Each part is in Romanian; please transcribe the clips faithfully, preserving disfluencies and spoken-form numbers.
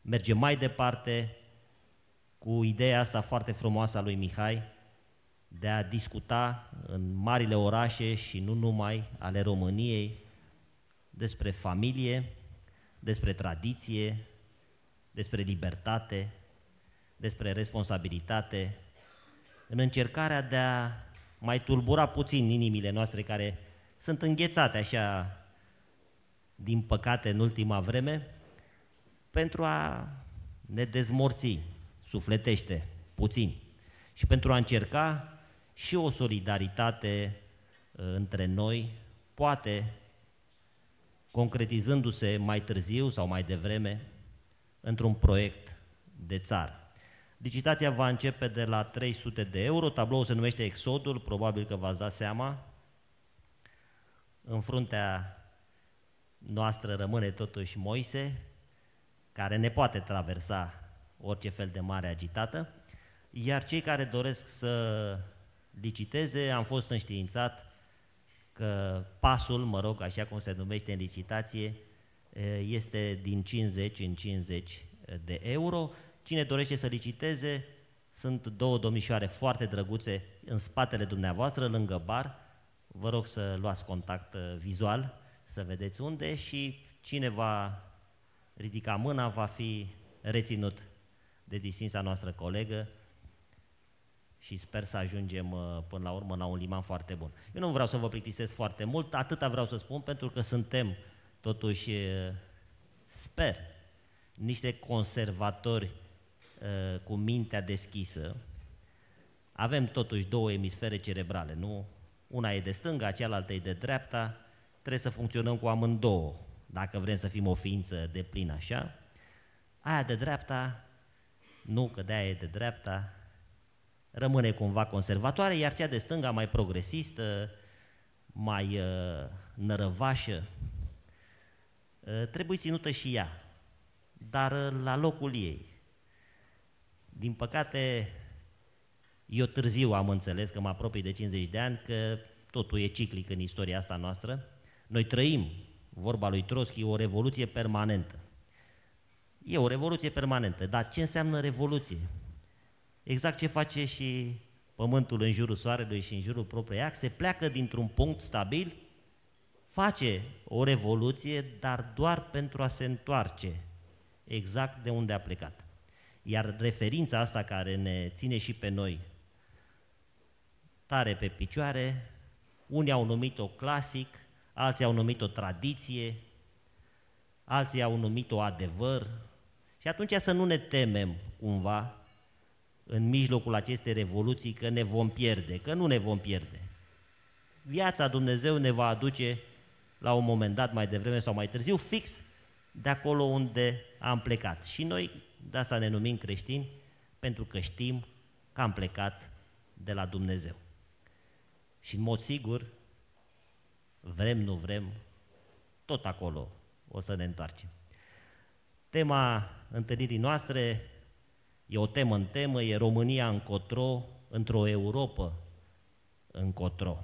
mergem mai departe cu ideea asta foarte frumoasă a lui Mihai de a discuta în marile orașe și nu numai ale României despre familie, despre tradiție, despre libertate, despre responsabilitate, în încercarea de a mai tulbura puțin inimile noastre care sunt înghețate așa, din păcate, în ultima vreme, pentru a ne dezmorți sufletește puțin și pentru a încerca și o solidaritate uh, între noi, poate concretizându-se mai târziu sau mai devreme într-un proiect de țară. Licitația va începe de la trei sute de euro, tabloul se numește Exodul, probabil că v-ați dat seama. În fruntea noastră rămâne totuși Moise, care ne poate traversa orice fel de mare agitată, iar cei care doresc să liciteze, am fost înștiințat că pasul, mă rog, așa cum se numește în licitație, este din cincizeci în cincizeci de euro. Cine dorește să liciteze, sunt două domnișoare foarte drăguțe în spatele dumneavoastră, lângă bar. Vă rog să luați contact vizual, să vedeți unde, și cine va ridica mâna va fi reținut de distinsa noastră colegă și sper să ajungem până la urmă la un liman foarte bun. Eu nu vreau să vă plictisesc foarte mult, atâta vreau să spun, pentru că suntem totuși, sper, niște conservatori cu mintea deschisă. Avem totuși două emisfere cerebrale, nu? Una e de stânga, cealaltă e de dreapta, trebuie să funcționăm cu amândouă, dacă vrem să fim o ființă deplină așa. Aia de dreapta, nu că de-aia e de dreapta, rămâne cumva conservatoare, iar cea de stânga mai progresistă, mai uh, nărăvașă, uh, trebuie ținută și ea, dar uh, la locul ei. Din păcate, eu târziu am înțeles, că mă apropii de cincizeci de ani, că totul e ciclic în istoria asta noastră. Noi trăim, vorba lui Trotsky, o revoluție permanentă. E o revoluție permanentă, dar ce înseamnă revoluție? Exact ce face și Pământul în jurul Soarelui și în jurul propriei axe, pleacă dintr-un punct stabil, face o revoluție, dar doar pentru a se întoarce exact de unde a plecat. Iar referința asta care ne ține și pe noi tare pe picioare, unii au numit-o clasic, alții au numit-o tradiție, alții au numit-o adevăr, și atunci să nu ne temem cumva în mijlocul acestei revoluții că ne vom pierde, că nu ne vom pierde. Viața Dumnezeu ne va aduce la un moment dat, mai devreme sau mai târziu, fix de acolo unde am plecat. Și noi de asta ne numim creștini, pentru că știm că am plecat de la Dumnezeu. Și în mod sigur, vrem, nu vrem, tot acolo o să ne întoarcem. Tema întâlnirii noastre e o temă în temă, e România încotro, într-o Europă încotro.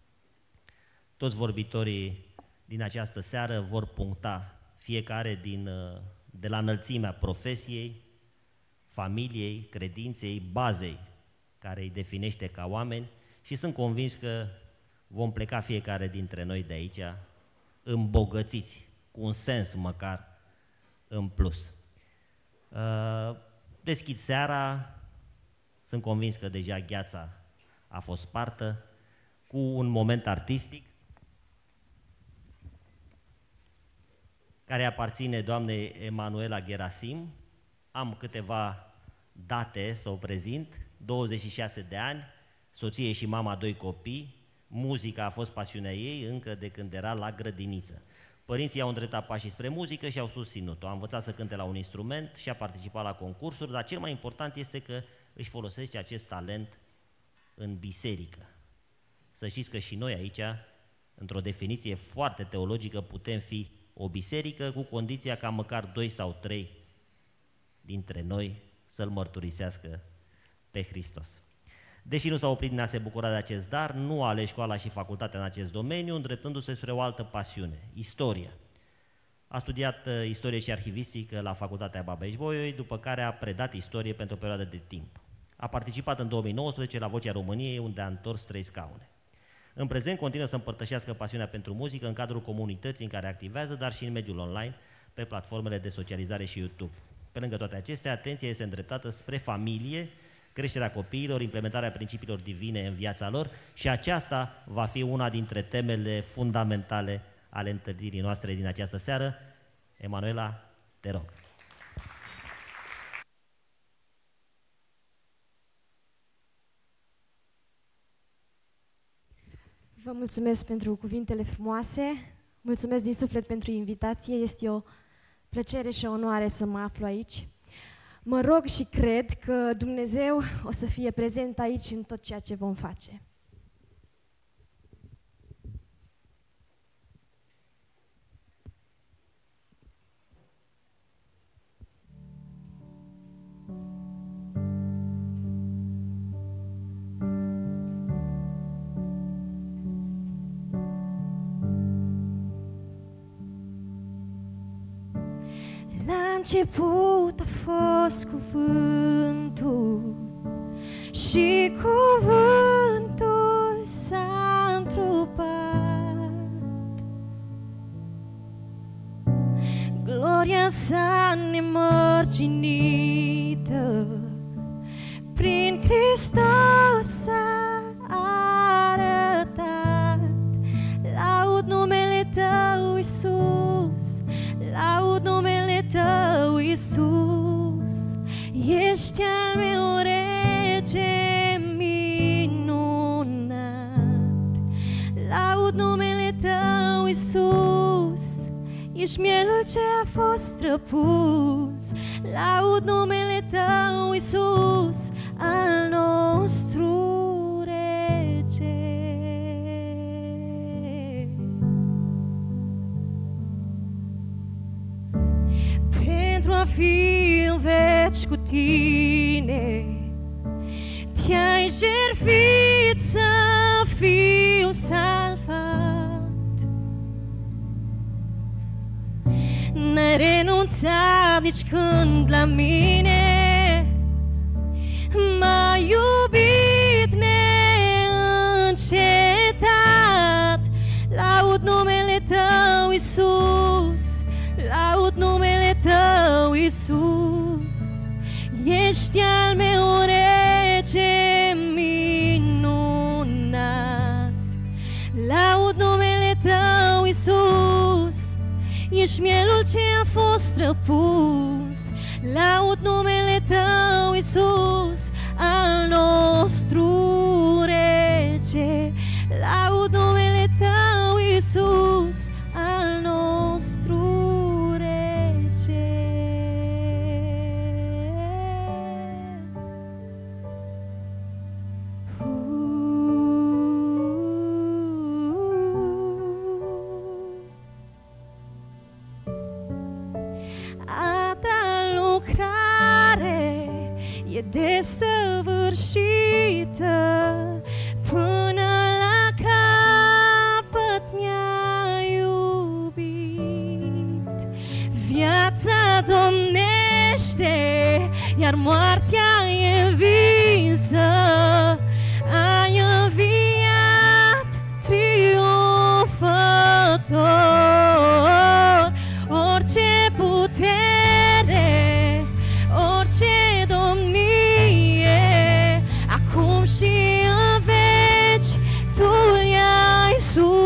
Toți vorbitorii din această seară vor puncta fiecare din, de la înălțimea profesiei, familiei, credinței, bazei care îi definește ca oameni, și sunt convins că vom pleca fiecare dintre noi de aici îmbogățiți, cu un sens măcar în plus. Deschid seara, sunt convins că deja gheața a fost spartă, cu un moment artistic care aparține doamnei Emanuela Gerasim. Am câteva date să o prezint: douăzeci și șase de ani, soție și mama a doi copii, muzica a fost pasiunea ei încă de când era la grădiniță. Părinții i-au îndreptat pașii spre muzică și au susținut-o. A învățat să cânte la un instrument și a participat la concursuri, dar cel mai important este că își folosește acest talent în biserică. Să știți că și noi aici, într-o definiție foarte teologică, putem fi o biserică, cu condiția ca măcar doi sau trei dintre noi să-L mărturisească pe Hristos. Deși nu s-a oprit din a se bucura de acest dar, nu a ales școala și facultatea în acest domeniu, îndreptându-se spre o altă pasiune, istoria. A studiat uh, istorie și arhivistică la Facultatea Babeș-Bolyai, după care a predat istorie pentru o perioadă de timp. A participat în două mii nouăsprezece la Vocea României, unde a întors trei scaune. În prezent continuă să împărtășească pasiunea pentru muzică în cadrul comunității în care activează, dar și în mediul online, pe platformele de socializare și YouTube. Pe lângă toate acestea, atenția este îndreptată spre familie, creșterea copiilor, implementarea principiilor divine în viața lor și aceasta va fi una dintre temele fundamentale ale întâlnirii noastre din această seară. Emanuela, te rog. Vă mulțumesc pentru cuvintele frumoase, mulțumesc din suflet pentru invitație, este o plăcere și o onoare să mă aflu aici. Mă rog și cred că Dumnezeu o să fie prezent aici în tot ceea ce vom face. La început a fost cuvântul și cuvântul s-a întrupat. Gloria sa nemărginită prin Hristos s-a arătat. Laud numele Tău, Iisus, laud numele Tău, Iisus, ești al meu rege minunat. Laud numele Tău, Iisus, ești mielul ce a fost străpus. Laud numele Tău, Iisus, al nostru rege. Pentru a fi în veci cu Tine, Te-ai jertfit să fiu salvat. N-ai renunțat nici când la mine, m-ai iubit neîncetat. Laud numele Tău, Iisus, laud numele Tău, Iisus, ești al meu rege minunat. Laud numele Tău, Iisus, ești mielul ce a fost străpus. Laud numele Tău, Iisus, al nostru rege. Laud numele Tău, Iisus, al nostru rege. A Ta lucrare e desăvârșită, până la capăt mi-a iubit. Viața domnește, iar moartea e învinsă. Ai înviat triumfător. Orice putere, orice domnie, acum și în veci Tu le-ai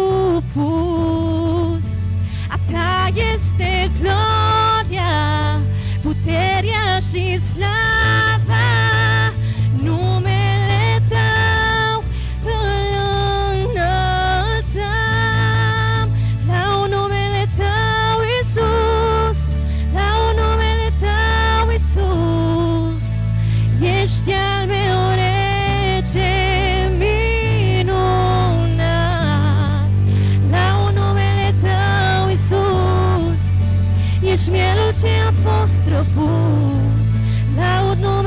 supus. A Ta este gloria, puterea și slava. Numele Tău îl înălțăm. Laud numele Tău, Iisus, laud numele Tău, Iisus, ești al meu rege minunat. Laud numele Tău, Iisus, ești mielul ce a fost străpus. Laud numele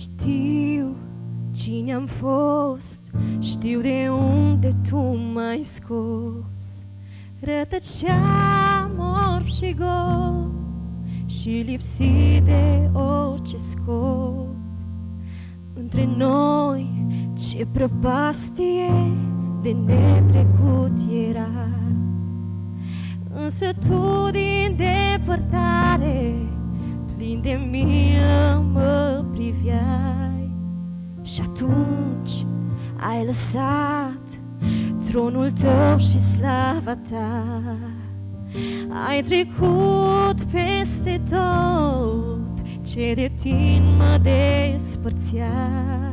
Știu cine am fost, știu de unde tu m-ai scos. Rătăceam orb și gol și lipsit de orice scop. Între noi ce prăpastie de netrecut era. Însă tu din depărtare, plin de milă mă priveai. Și atunci ai lăsat tronul tău și slava ta. Ai trecut peste tot ce de tine mă despărțea.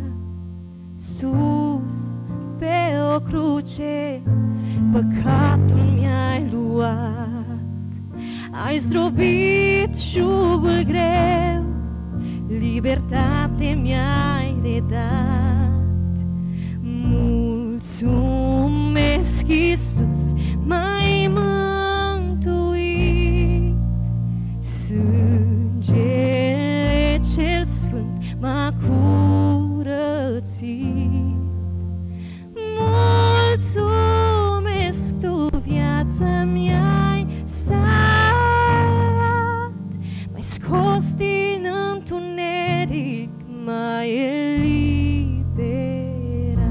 Sus pe o cruce păcatul mi-ai luat. Ai zdrobit jugul greu, libertate mi-ai redat. Mulțumesc, Iisus, m-ai mântuit. Sângele cel sfânt m-a curățit. Mulțumesc, tu viața mi-ai salvat. M-ai scos din întuneric, m-ai eliberat.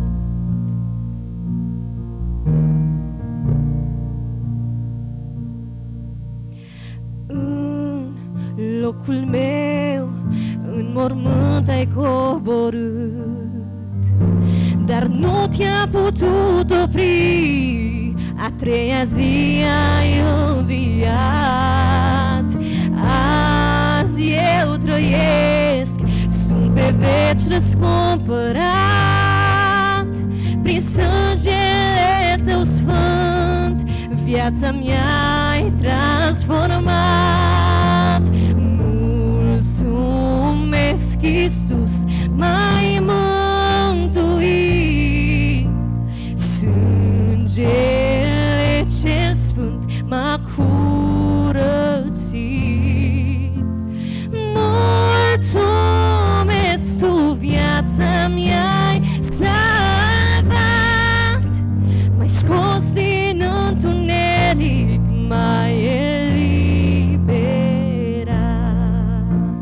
În locul meu, în mormânt ai coborât, dar nu te-a putut opri, a treia zi ai înviat. Azi eu trăiesc, sunt pe veci răscumpărat. Prin sângele tău sfânt, viața mi-ai transformat. Mulțumesc, Iisus, m-ai mântuit. Sângele cel sfânt m-a curățit. Mulțumesc, tu viața mi-ai salvat. M-ai scos din întuneric, m-ai eliberat.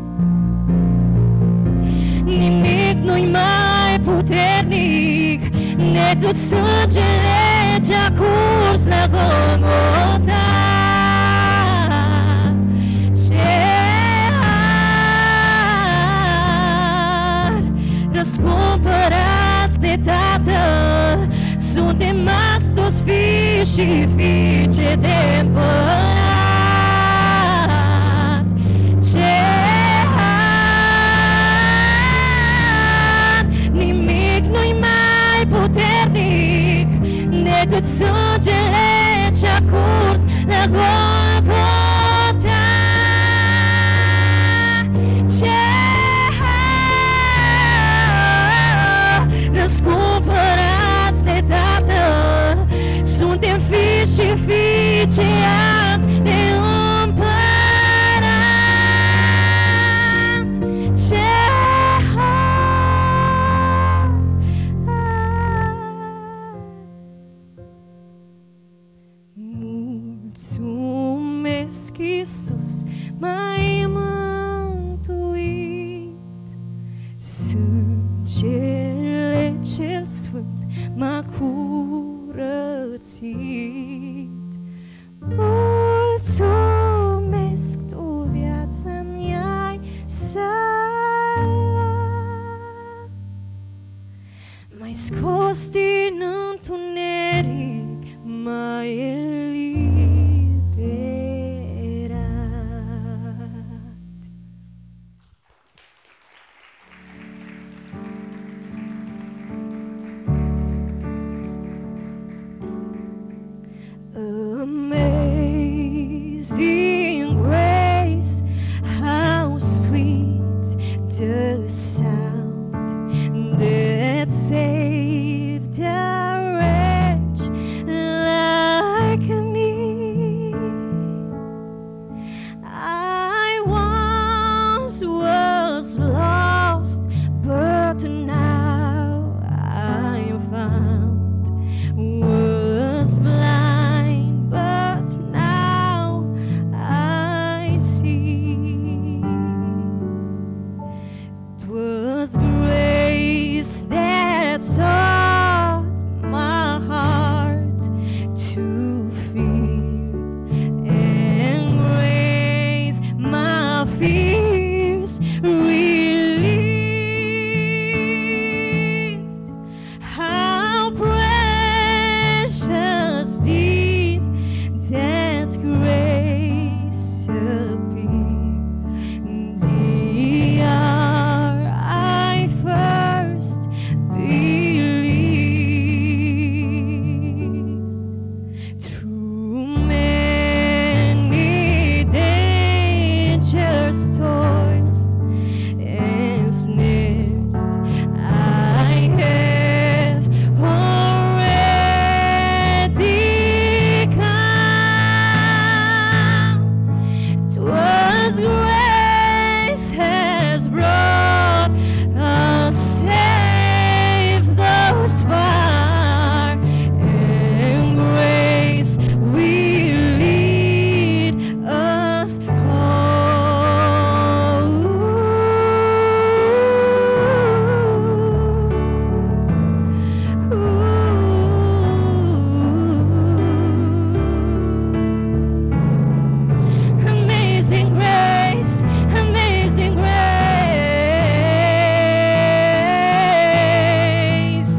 Nimic nu-i mai puternic decât sângele ce-a curs la Golgota. Ce har, răscumpărați de Tatăl, suntem azi toți fii și fiice de împărat. Ce har, nimic nu-i mai puternic decât sângele ce-a curs la Golgota. Ce har, răscumpărați de Tatăl, suntem fii și fiice azi de împărat. Ce har, mulțumesc, Iisus, m-ai mântuit. Sângele cel sfânt m-a curățit. Mulțumesc, tu viața mi-ai salvat. M-ai scos din întuneric, m-ai eliberat. Amazing grace, how sweet the sound that saved 'twas grace that taught my heart to fear, and grace my fears relieved. How precious did that grace appear the hour I first believed. Through many dangers, toils, and snares, I have already come. 'Twas grace has brought us safe thus far, and grace will lead us home. Amazing grace, amazing grace.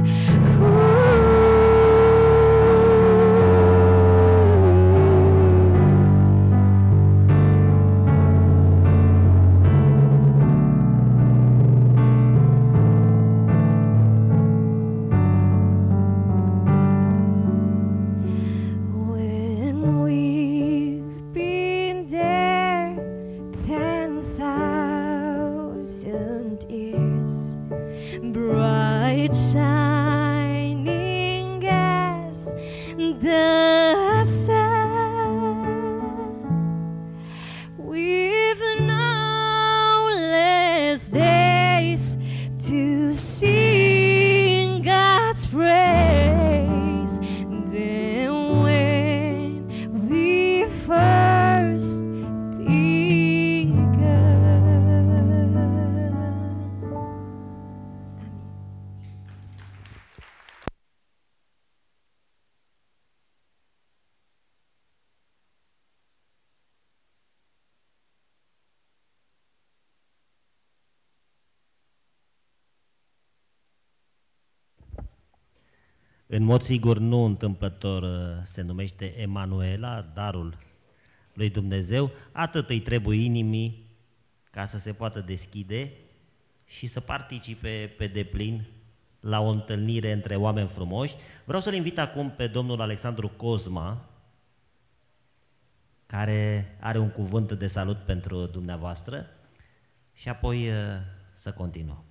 When we've been there ten thousand years, bright shining as the sun, we've no less days to sing God's praise than when we first began. În mod sigur, nu întâmplător uh, se numește Emanuela, darul lui Dumnezeu. Atât îi trebuie inimii ca să se poată deschide și să participe pe deplin la o întâlnire între oameni frumoși. Vreau să-l invit acum pe domnul Alexandru Cozma, care are un cuvânt de salut pentru dumneavoastră și apoi uh, să continuăm.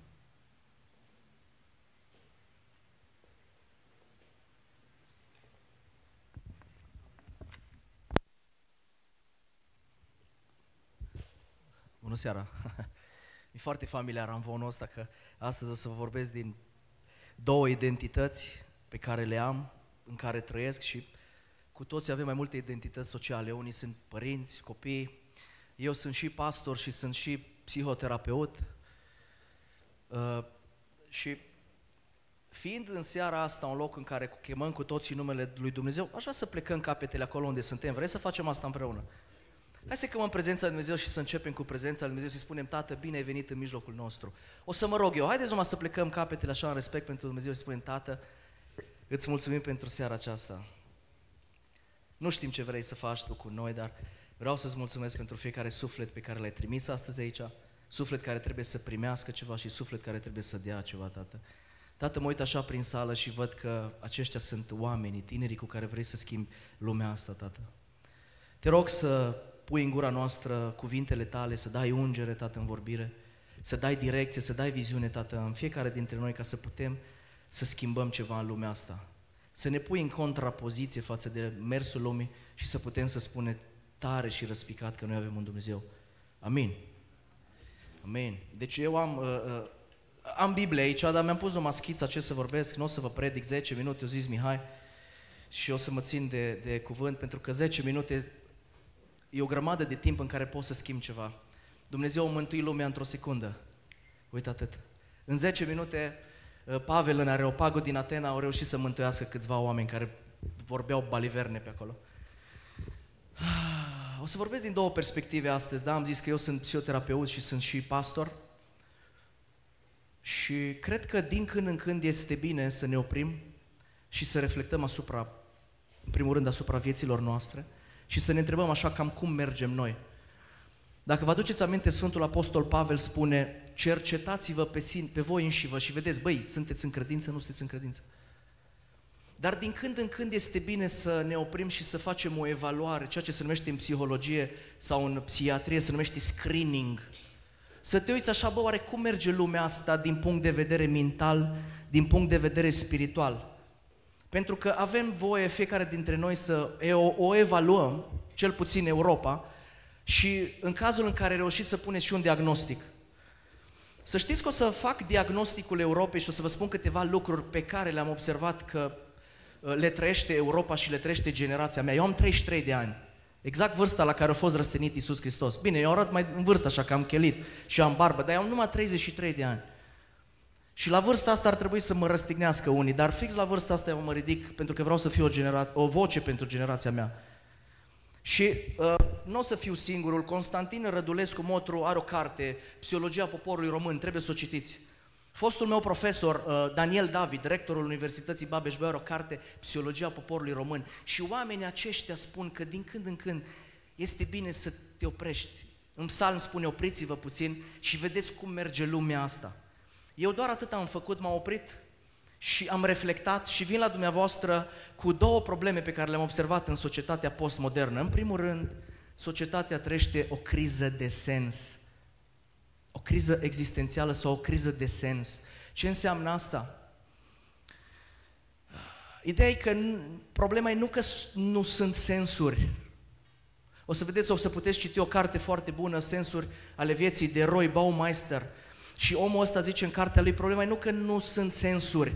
Bună seara! E foarte familiar amvonul ăsta că astăzi o să vă vorbesc din două identități pe care le am, în care trăiesc și cu toți avem mai multe identități sociale. Unii sunt părinți, copii, eu sunt și pastor și sunt și psihoterapeut. Uh, și fiind în seara asta un loc în care chemăm cu toții numele lui Dumnezeu, aș vrea să plecăm capetele acolo unde suntem. Vrei să facem asta împreună? Hai să chemăm prezența lui Dumnezeu și să începem cu prezența lui Dumnezeu, să-i spunem: Tată, bine ai venit în mijlocul nostru. O să mă rog eu, haideți numai să plecăm capetele așa în respect pentru Dumnezeu și să spunem: Tată, îți mulțumim pentru seara aceasta. Nu știm ce vrei să faci tu cu noi, dar vreau să-ți mulțumesc pentru fiecare suflet pe care l-ai trimis astăzi aici, suflet care trebuie să primească ceva și suflet care trebuie să dea ceva, Tată. Tată, mă uit așa prin sală și văd că aceștia sunt oamenii, tinerii cu care vrei să schimbi lumea asta, Tată. Te rog să pui în gura noastră cuvintele tale, să dai ungere, Tată, în vorbire, să dai direcție, să dai viziune, Tată, în fiecare dintre noi, ca să putem să schimbăm ceva în lumea asta. Să ne pui în contrapoziție față de mersul lumii și să putem să spunem tare și răspicat că noi avem un Dumnezeu. Amin. Amin. Deci eu am, uh, uh, am Biblia aici, dar mi-am pus numai schița ce să vorbesc, nu o să vă predic zece minute, eu zis Mihai, și o să mă țin de, de cuvânt, pentru că zece minute e o grămadă de timp în care poți să schimbi ceva. Dumnezeu a mântuit lumea într-o secundă. Uite atât. În zece minute, Pavel în Areopagul din Atena au reușit să mântuiască câțiva oameni care vorbeau baliverne pe acolo. O să vorbesc din două perspective astăzi, da? Am zis că eu sunt psihoterapeut și sunt și pastor. Și cred că din când în când este bine să ne oprim și să reflectăm asupra, în primul rând, asupra vieților noastre și să ne întrebăm așa cam cum mergem noi. Dacă vă aduceți aminte, Sfântul Apostol Pavel spune: cercetați-vă pe, sine, pe voi înșivă și vedeți, băi, sunteți în credință, nu sunteți în credință. Dar din când în când este bine să ne oprim și să facem o evaluare, ceea ce se numește în psihologie sau în psihiatrie se numește screening. Să te uiți așa, bă, oare cum merge lumea asta din punct de vedere mental, din punct de vedere spiritual? Pentru că avem voie fiecare dintre noi să o, o evaluăm, cel puțin Europa, și în cazul în care reușiți să puneți și un diagnostic. Să știți că o să fac diagnosticul Europei și o să vă spun câteva lucruri pe care le-am observat că le trăiește Europa și le trăiește generația mea. Eu am treizeci și trei de ani, exact vârsta la care a fost răstignit Iisus Hristos. Bine, eu arăt mai în vârstă așa că am chelit și am barbă, dar eu am numai treizeci și trei de ani. Și la vârsta asta ar trebui să mă răstignească unii, dar fix la vârsta asta eu mă ridic pentru că vreau să fiu o, genera- o voce pentru generația mea. Și uh, nu o să fiu singurul, Constantin Rădulescu Motru are o carte, Psihologia poporului român, trebuie să o citiți. Fostul meu profesor, uh, Daniel David, rectorul Universității Babeș-Bolyai, are o carte, Psihologia poporului român. Și oamenii aceștia spun că din când în când este bine să te oprești. În psalm spune: opriți-vă puțin și vedeți cum merge lumea asta. Eu doar atât am făcut, m-am oprit și am reflectat și vin la dumneavoastră cu două probleme pe care le-am observat în societatea postmodernă. În primul rând, societatea trăiește o criză de sens. O criză existențială sau o criză de sens. Ce înseamnă asta? Ideea e că problema e nu că nu sunt sensuri. O să vedeți, o să puteți citi o carte foarte bună, Sensuri ale vieții, de Roy Baumeister. Și omul ăsta zice în cartea lui, problema e nu că nu sunt sensuri,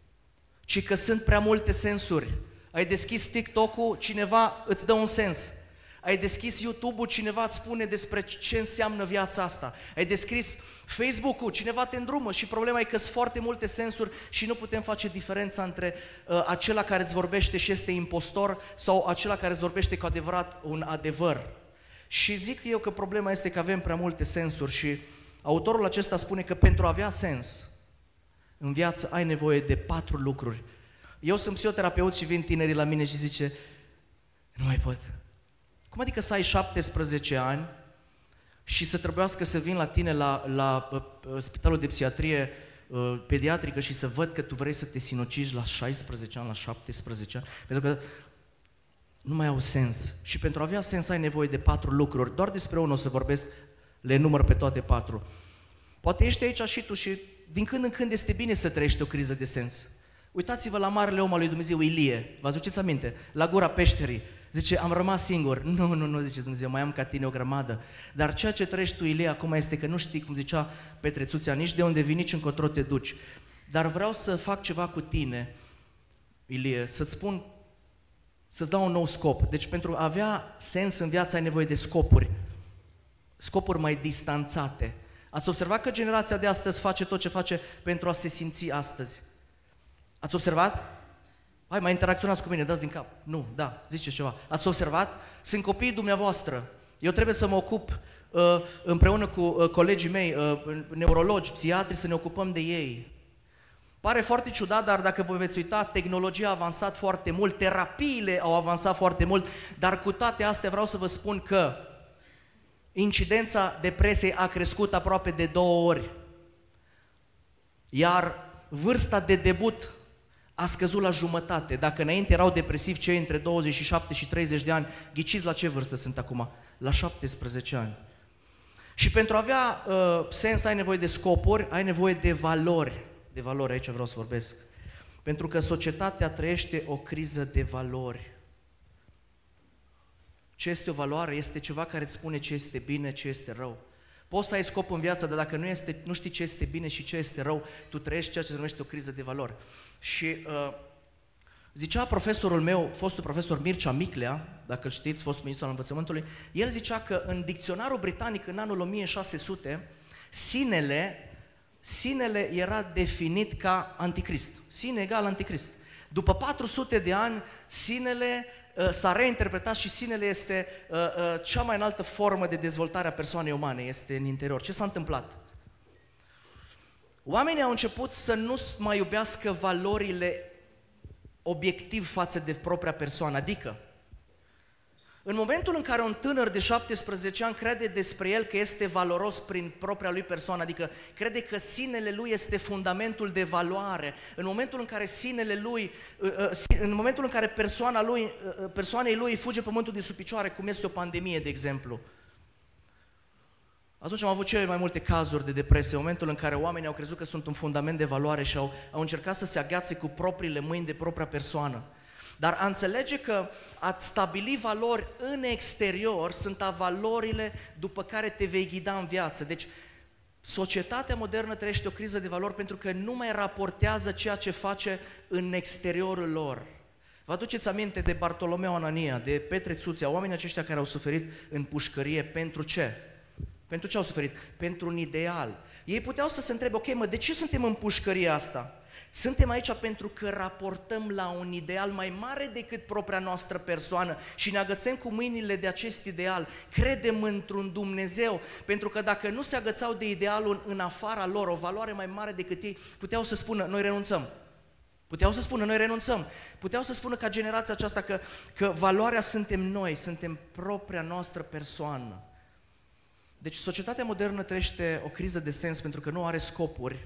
ci că sunt prea multe sensuri. Ai deschis TikTok-ul, cineva îți dă un sens. Ai deschis YouTube-ul, cineva îți spune despre ce înseamnă viața asta. Ai deschis Facebook-ul, cineva te îndrumă și problema e că sunt foarte multe sensuri și nu putem face diferența între uh, acela care îți vorbește și este impostor sau acela care îți vorbește cu adevărat un adevăr. Și zic eu că problema este că avem prea multe sensuri și autorul acesta spune că pentru a avea sens în viață ai nevoie de patru lucruri. Eu sunt psihoterapeut și vin tinerii la mine și zice: nu mai pot. Cum adică să ai șaptesprezece ani și să trebuiască să vin la tine la, la uh, spitalul de psihiatrie uh, pediatrică și să văd că tu vrei să te sinucizi la șaisprezece ani, la șaptesprezece ani? Pentru că nu mai au sens. Și pentru a avea sens ai nevoie de patru lucruri. Doar despre unul o să vorbesc, le număr pe toate patru. Poate ești aici și tu și din când în când este bine să trăiești o criză de sens. Uitați-vă la marele om al lui Dumnezeu, Ilie. Vă aduceți aminte? La gura peșterii. Zice: am rămas singur. Nu, nu, nu, zice Dumnezeu, mai am ca tine o grămadă. Dar ceea ce trăiești tu, Ilie, acum este că nu știi, cum zicea Petre Țuțea, nici de unde vii, nici încotro te duci. Dar vreau să fac ceva cu tine, Ilie, să-ți spun, să-ți dau un nou scop. Deci pentru a avea sens în viață ai nevoie de scopuri. Scopuri mai distanțate. Ați observat că generația de astăzi face tot ce face pentru a se simți astăzi? Ați observat? Hai, mai interacționați cu mine, dați din cap. Nu, da, ziceți ceva. Ați observat? Sunt copiii dumneavoastră. Eu trebuie să mă ocup uh, împreună cu uh, colegii mei, uh, neurologi, psihiatri, să ne ocupăm de ei. Pare foarte ciudat, dar dacă vă veți uita, tehnologia a avansat foarte mult, terapiile au avansat foarte mult, dar cu toate astea vreau să vă spun că incidența depresiei a crescut aproape de două ori. Iar vârsta de debut a scăzut la jumătate. Dacă înainte erau depresivi cei între douăzeci și șapte și treizeci de ani, ghiciți la ce vârstă sunt acum? La șaptesprezece ani. Și pentru a avea uh, sens ai nevoie de scopuri, ai nevoie de valori. De valori, aici vreau să vorbesc. Pentru că societatea trăiește o criză de valori. Ce este o valoare? Este ceva care îți spune ce este bine, ce este rău. Poți să ai scop în viață, dar dacă nu, este, nu știi ce este bine și ce este rău, tu trăiești ceea ce se numește o criză de valori. Și uh, zicea profesorul meu, fostul profesor Mircea Miclea, dacă îl știți, fostul ministru al învățământului, el zicea că în dicționarul britanic în anul o mie șase sute, sinele sinele era definit ca anticrist. Sine egal anticrist. După patru sute de ani, sinele uh, s-a reinterpretat și sinele este uh, uh, cea mai înaltă formă de dezvoltare a persoanei umane, este în interior. Ce s-a întâmplat? Oamenii au început să nu mai iubească valorile obiectiv față de propria persoană, adică în momentul în care un tânăr de șaptesprezece ani crede despre el că este valoros prin propria lui persoană, adică crede că sinele lui este fundamentul de valoare, în momentul în care sinele lui, în momentul în care persoana lui, persoanei lui fuge pământul de sub picioare, cum este o pandemie, de exemplu, atunci am avut cele mai multe cazuri de depresie, în momentul în care oamenii au crezut că sunt un fundament de valoare și au, au încercat să se agățe cu propriile mâini de propria persoană. Dar a înțelege că a stabili valori în exterior sunt a valorile după care te vei ghida în viață. Deci, societatea modernă trăiește o criză de valori pentru că nu mai raportează ceea ce face în exteriorul lor. Vă aduceți aminte de Bartolomeu Anania, de Petre Țuțea, oamenii aceștia care au suferit în pușcărie, pentru ce? Pentru ce au suferit? Pentru un ideal. Ei puteau să se întrebe, ok, mă, de ce suntem în pușcăria asta? Suntem aici pentru că raportăm la un ideal mai mare decât propria noastră persoană și ne agățăm cu mâinile de acest ideal. Credem într-un Dumnezeu, pentru că dacă nu se agățau de idealul în afara lor, o valoare mai mare decât ei, puteau să spună, noi renunțăm. Puteau să spună, noi renunțăm. Puteau să spună ca generația aceasta că, că valoarea suntem noi, suntem propria noastră persoană. Deci societatea modernă trăiește o criză de sens pentru că nu are scopuri,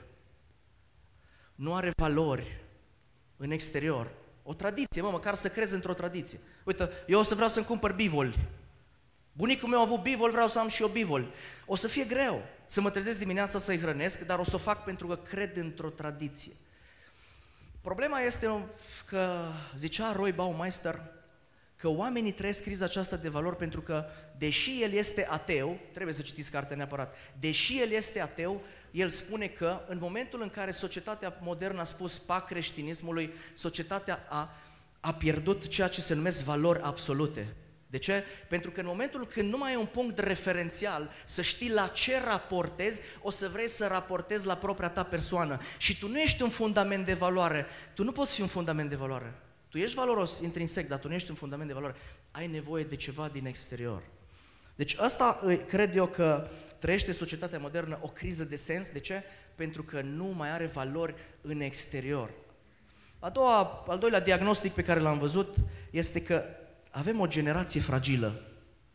nu are valori în exterior. O tradiție, mă, măcar să crezi într-o tradiție. Uite, eu o să vreau să-mi cumpăr bivoli. Bunicul meu a avut bivol, vreau să am și eu bivol. O să fie greu să mă trezesc dimineața să-i hrănesc, dar o să o fac pentru că cred într-o tradiție. Problema este că, zicea Roy Baumeister, că oamenii trăiesc criza aceasta de valori pentru că, deși el este ateu, trebuie să citiți cartea neapărat, deși el este ateu, el spune că în momentul în care societatea modernă a spus pa creștinismului, societatea a, a pierdut ceea ce se numesc valori absolute. De ce? Pentru că în momentul când nu mai ai un punct referențial, să știi la ce raportezi, o să vrei să raportezi la propria ta persoană. Și tu nu ești un fundament de valoare, tu nu poți fi un fundament de valoare. Tu ești valoros intrinsec, dar tu nu ești un fundament de valoare. Ai nevoie de ceva din exterior. Deci asta cred eu că trăiește societatea modernă o criză de sens. De ce? Pentru că nu mai are valori în exterior. A doua, al doilea diagnostic pe care l-am văzut este că avem o generație fragilă.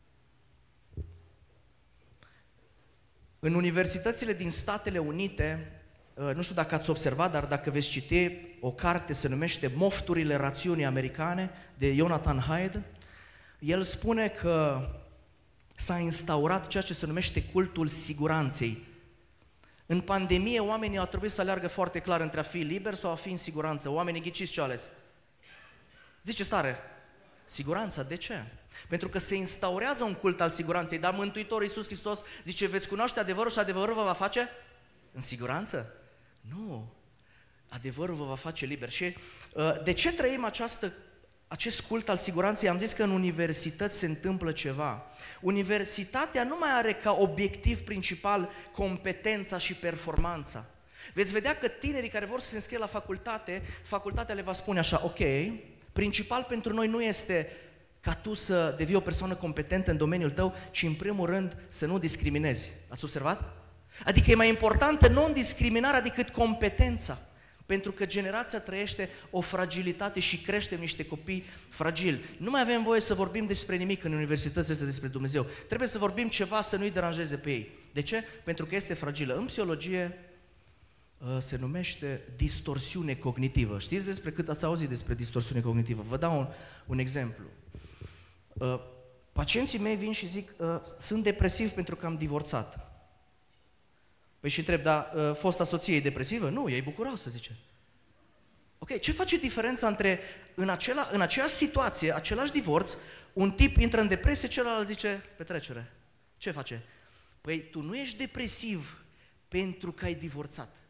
În universitățile din Statele Unite, nu știu dacă ați observat, dar dacă veți citi o carte, se numește Mofturile rațiunii americane, de Jonathan Haidt, el spune că s-a instaurat ceea ce se numește cultul siguranței. În pandemie, oamenii au trebuit să aleargă foarte clar între a fi liber sau a fi în siguranță. Oamenii ghiciți ce au ales? Ziceți tare, siguranța. De ce? Pentru că se instaurează un cult al siguranței, dar Mântuitorul Iisus Hristos zice, veți cunoaște adevărul și adevărul vă va face în siguranță? Nu. Adevărul vă va face liber. Și uh, de ce trăim această, acest cult al siguranței? Am zis că în universități se întâmplă ceva. Universitatea nu mai are ca obiectiv principal competența și performanța. Veți vedea că tinerii care vor să se înscrie la facultate, facultatea le va spune așa, ok, principal pentru noi nu este ca tu să devii o persoană competentă în domeniul tău, ci în primul rând să nu discriminezi. Ați observat? Adică e mai importantă non-discriminarea decât competența. Pentru că generația trăiește o fragilitate și creștem niște copii fragili. Nu mai avem voie să vorbim despre nimic în universități, este despre Dumnezeu. Trebuie să vorbim ceva să nu-i deranjeze pe ei. De ce? Pentru că este fragilă. În psihologie se numește distorsiune cognitivă. Știți despre cât ați auzit despre distorsiune cognitivă? Vă dau un, un exemplu. Pacienții mei vin și zic, sunt depresiv pentru că am divorțat. Păi și întreb, dar uh, fosta soție e depresivă? Nu, ea e bucuroasă, zice. Ok, ce face diferența între, în, acela, în aceeași situație, același divorț, un tip intră în depresie, celălalt zice, petrecere. Ce face? Păi tu nu ești depresiv pentru că ai divorțat.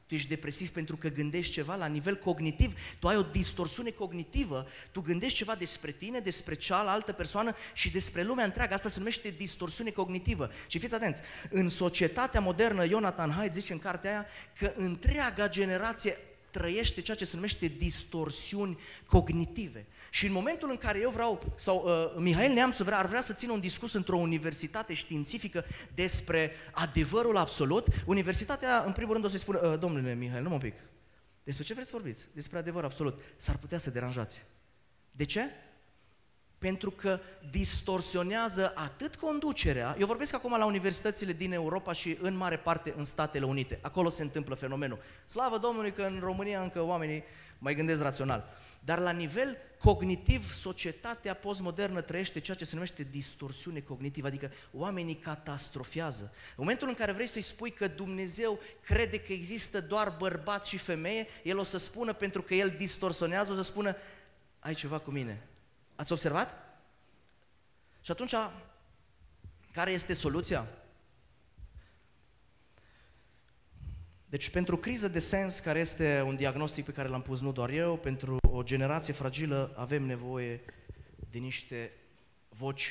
Tu ești depresiv pentru că gândești ceva la nivel cognitiv, tu ai o distorsiune cognitivă, tu gândești ceva despre tine, despre cealaltă persoană și despre lumea întreagă. Asta se numește distorsiune cognitivă. Și fiți atenți, în societatea modernă, Jonathan Haidt zice în cartea aia că întreaga generație trăiește ceea ce se numește distorsiuni cognitive. Și în momentul în care eu vreau, sau uh, Mihail Neamțu vrea, ar vrea să țină un discurs într-o universitate științifică despre adevărul absolut, universitatea, în primul rând, o să-i spună, uh, domnule Mihail, nu mă pic, despre ce vreți să vorbiți? Despre adevăr absolut. S-ar putea să deranjați. De ce? Pentru că distorsionează atât conducerea, eu vorbesc acum la universitățile din Europa și în mare parte în Statele Unite, acolo se întâmplă fenomenul. Slavă Domnului că în România încă oamenii mai gândesc rațional. Dar la nivel cognitiv, societatea postmodernă trăiește ceea ce se numește distorsiune cognitivă, adică oamenii catastrofează. În momentul în care vrei să-i spui că Dumnezeu crede că există doar bărbat și femeie, el o să spună, pentru că el distorsionează, o să spună, ai ceva cu mine. Ați observat? Și atunci, care este soluția? Deci, pentru criză de sens, care este un diagnostic pe care l-am pus nu doar eu, pentru o generație fragilă avem nevoie de niște voci,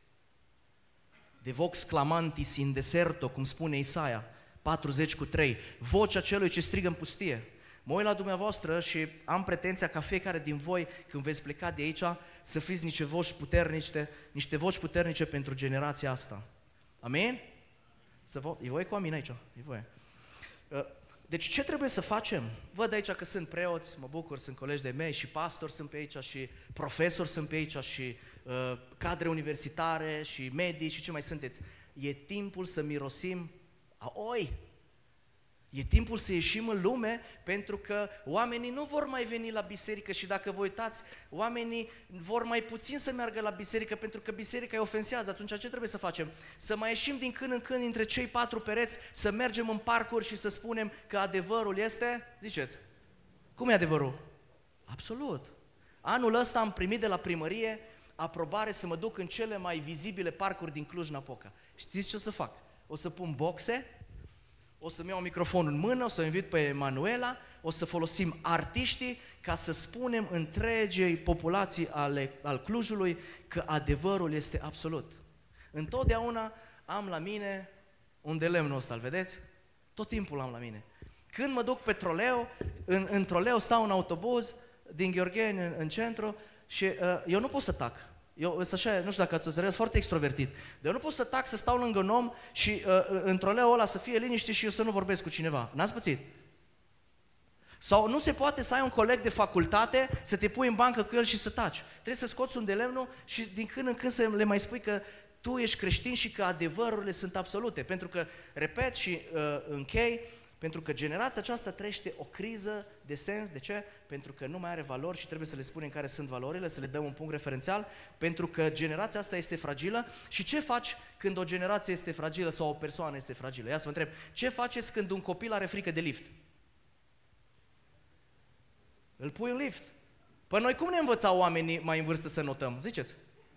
de vox clamantis in deserto, cum spune Isaia, patruzeci cu trei, vocea celui ce strigă în pustie. Mă uit la dumneavoastră și am pretenția ca fiecare din voi, când veți pleca de aici, să fiți niște voci puternice, niște voci puternice pentru generația asta. Amin? Să vă... E voie cu amin aici? E voie. Deci ce trebuie să facem? Văd aici că sunt preoți, mă bucur, sunt colegi de mei și pastori sunt pe aici și profesori sunt pe aici și uh, cadre universitare și medici și ce mai sunteți. E timpul să mirosim a oi. E timpul să ieșim în lume, pentru că oamenii nu vor mai veni la biserică și dacă vă uitați, oamenii vor mai puțin să meargă la biserică pentru că biserica îi ofensează. Atunci ce trebuie să facem? Să mai ieșim din când în când dintre cei patru pereți, să mergem în parcuri și să spunem că adevărul este, ziceți, cum e adevărul? Absolut. Anul ăsta am primit de la primărie aprobare să mă duc în cele mai vizibile parcuri din Cluj-Napoca. Știți ce o să fac? O să pun boxe, o să-mi iau microfonul în mână, o să invit pe Emanuela, o să folosim artiștii ca să spunem întregei populații ale, al Clujului că adevărul este absolut. Întotdeauna am la mine un de lemnul ăsta, îl vedeți? Tot timpul am la mine. Când mă duc pe troleu, în, în troleu stau în autobuz din Gheorgheni în, în centru și uh, eu nu pot să tac. Eu sunt așa, nu știu dacă ați înțeles, foarte extrovertit. Dar eu nu pot să tac, să stau lângă un om și uh, în troleul ăla să fie liniște și eu să nu vorbesc cu cineva. N-ați pățit? Sau nu se poate să ai un coleg de facultate, să te pui în bancă cu el și să taci. Trebuie să scoți un de lemnul și din când în când să le mai spui că tu ești creștin și că adevărurile sunt absolute. Pentru că, repet și uh, închei, pentru că generația aceasta trăiește o criză de sens. De ce? Pentru că nu mai are valori și trebuie să le spunem care sunt valorile, să le dăm un punct referențial, pentru că generația asta este fragilă. Și ce faci când o generație este fragilă sau o persoană este fragilă? Ia să vă întreb, ce faceți când un copil are frică de lift? Îl pui în lift. Păi noi cum ne învățau oamenii mai în vârstă să notăm? Ziceți?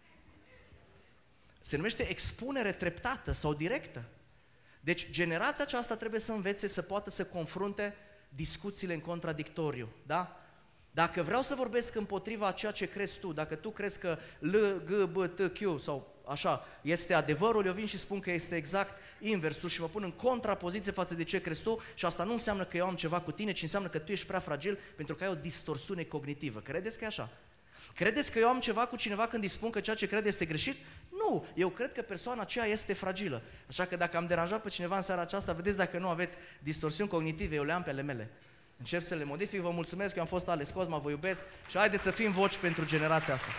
Se numește expunere treptată sau directă. Deci generația aceasta trebuie să învețe să poată să confrunte discuțiile în contradictoriu, da? Dacă vreau să vorbesc împotriva a ceea ce crezi tu, dacă tu crezi că L, G, B, T, Q sau așa este adevărul, eu vin și spun că este exact inversul și mă pun în contrapoziție față de ce crezi tu și asta nu înseamnă că eu am ceva cu tine, ci înseamnă că tu ești prea fragil pentru că ai o distorsiune cognitivă. Credeți că e așa? Credeți că eu am ceva cu cineva când îi spun că ceea ce crede este greșit? Nu, eu cred că persoana aceea este fragilă. Așa că dacă am deranjat pe cineva în seara aceasta, vedeți dacă nu aveți distorsiuni cognitive, eu le am pe ale mele. Încep să le modific, vă mulțumesc, eu am fost Alex Cosma, vă iubesc și haideți să fim voci pentru generația asta.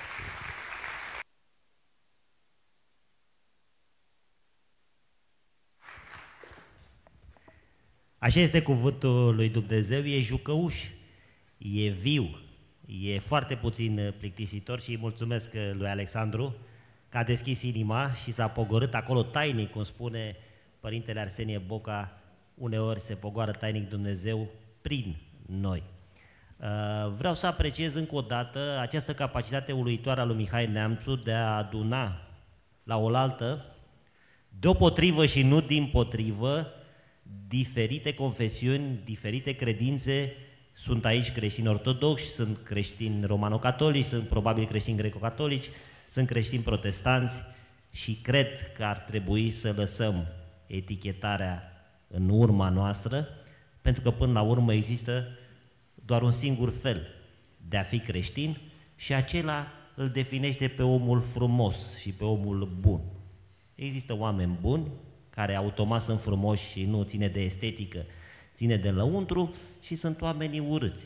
Așa este cuvântul lui Dumnezeu, e jucăuș, e viu, e foarte puțin plictisitor și îi mulțumesc lui Alexandru că a deschis inima și s-a pogorât acolo tainic, cum spune Părintele Arsenie Boca, uneori se pogoară tainic Dumnezeu prin noi. Vreau să apreciez încă o dată această capacitate uluitoare a lui Mihail Neamțu de a aduna la oaltă, deopotrivă și nu dimpotrivă, diferite confesiuni, diferite credințe, sunt aici creștini ortodoxi, sunt creștini romano-catolici, sunt probabil creștini greco-catolici, sunt creștini protestanți și cred că ar trebui să lăsăm etichetarea în urma noastră, pentru că până la urmă există doar un singur fel de a fi creștin și acela îl definește pe omul frumos și pe omul bun. Există oameni buni care automat sunt frumoși și nu ține de estetică, ține de lăuntru, și sunt oamenii urâți.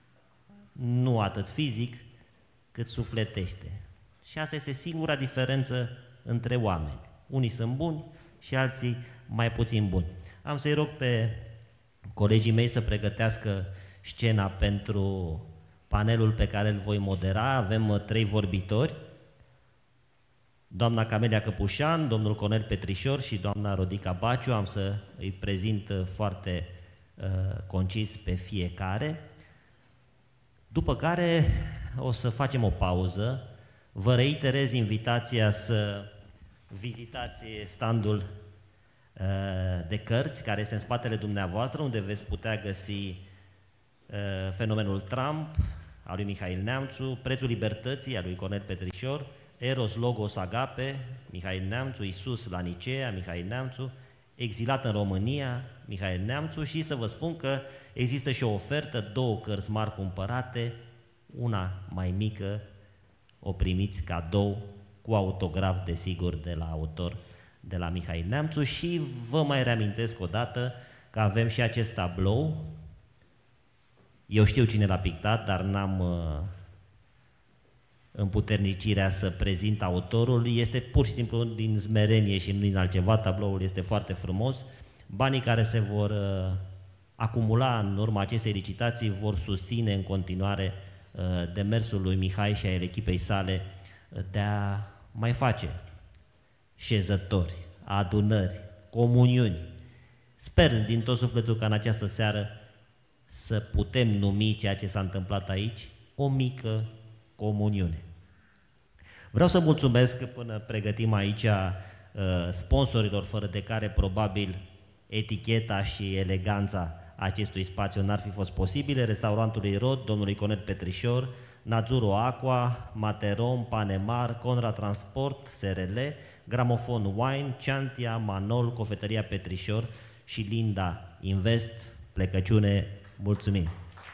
Nu atât fizic, cât sufletește. Și asta este singura diferență între oameni. Unii sunt buni și alții mai puțin buni. Am să-i rog pe colegii mei să pregătească scena pentru panelul pe care îl voi modera. Avem trei vorbitori, doamna Camelia Căpușan, domnul Cornel Petrișor și doamna Rodica Baciu. Am să îi prezint foarte uh, concis pe fiecare, după care o să facem o pauză. Vă reiterez invitația să vizitați standul uh, de cărți care este în spatele dumneavoastră, unde veți putea găsi uh, Fenomenul Trump al lui Mihail Neamțu, Prețul Libertății al lui Cornel Petrișor, Eros Logos Agape, Mihail Neamțu, Iisus la Nicea, Mihail Neamțu, Exilat în România, Mihail Neamțu, și să vă spun că există și o ofertă, două cărți mari cumpărate, una mai mică o primiți cadou cu autograf, desigur, de la autor, de la Mihail Neamțu. Și vă mai reamintesc o dată că avem și acest tablou. Eu știu cine l-a pictat, dar n-am uh, împuternicirea să prezint autorul. Este pur și simplu din smerenie și nu din altceva. Tabloul este foarte frumos. Banii care se vor uh, acumula în urma acestei licitații vor susține în continuare uh, demersul lui Mihai și al echipei sale de a mai face șezători, adunări, comuniuni. Sper din tot sufletul ca în această seară să putem numi ceea ce s-a întâmplat aici o mică comuniune. Vreau să mulțumesc până pregătim aici uh, sponsorilor fără de care probabil eticheta și eleganța acestui spațiu n-ar fi fost posibile: Restaurantului Rod, domnului Cornel Petrișor, Nazuro Aqua, Materom, Panemar, Conra Transport, S R L, Gramofon Wine, Ciantia, Manol, Cofetăria Petrișor și Linda Invest. Plecăciune, mulțumim!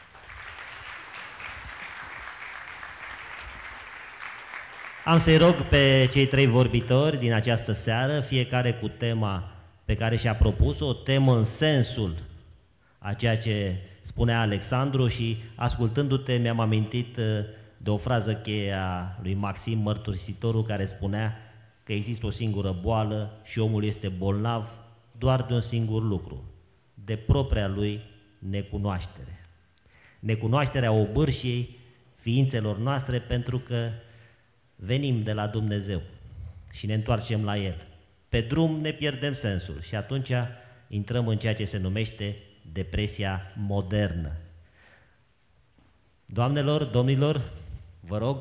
Am să-i rog pe cei trei vorbitori din această seară, fiecare cu tema pe care și-a propus-o, o temă în sensul a ceea ce spunea Alexandru, și ascultându-te mi-am amintit de o frază cheie a lui Maxim Mărturisitorul, care spunea că există o singură boală și omul este bolnav doar de un singur lucru: de propria lui necunoaștere. Necunoașterea obârșiei ființelor noastre, pentru că venim de la Dumnezeu și ne întoarcem la El. Pe drum ne pierdem sensul și atunci intrăm în ceea ce se numește depresia modernă. Doamnelor, domnilor, vă rog,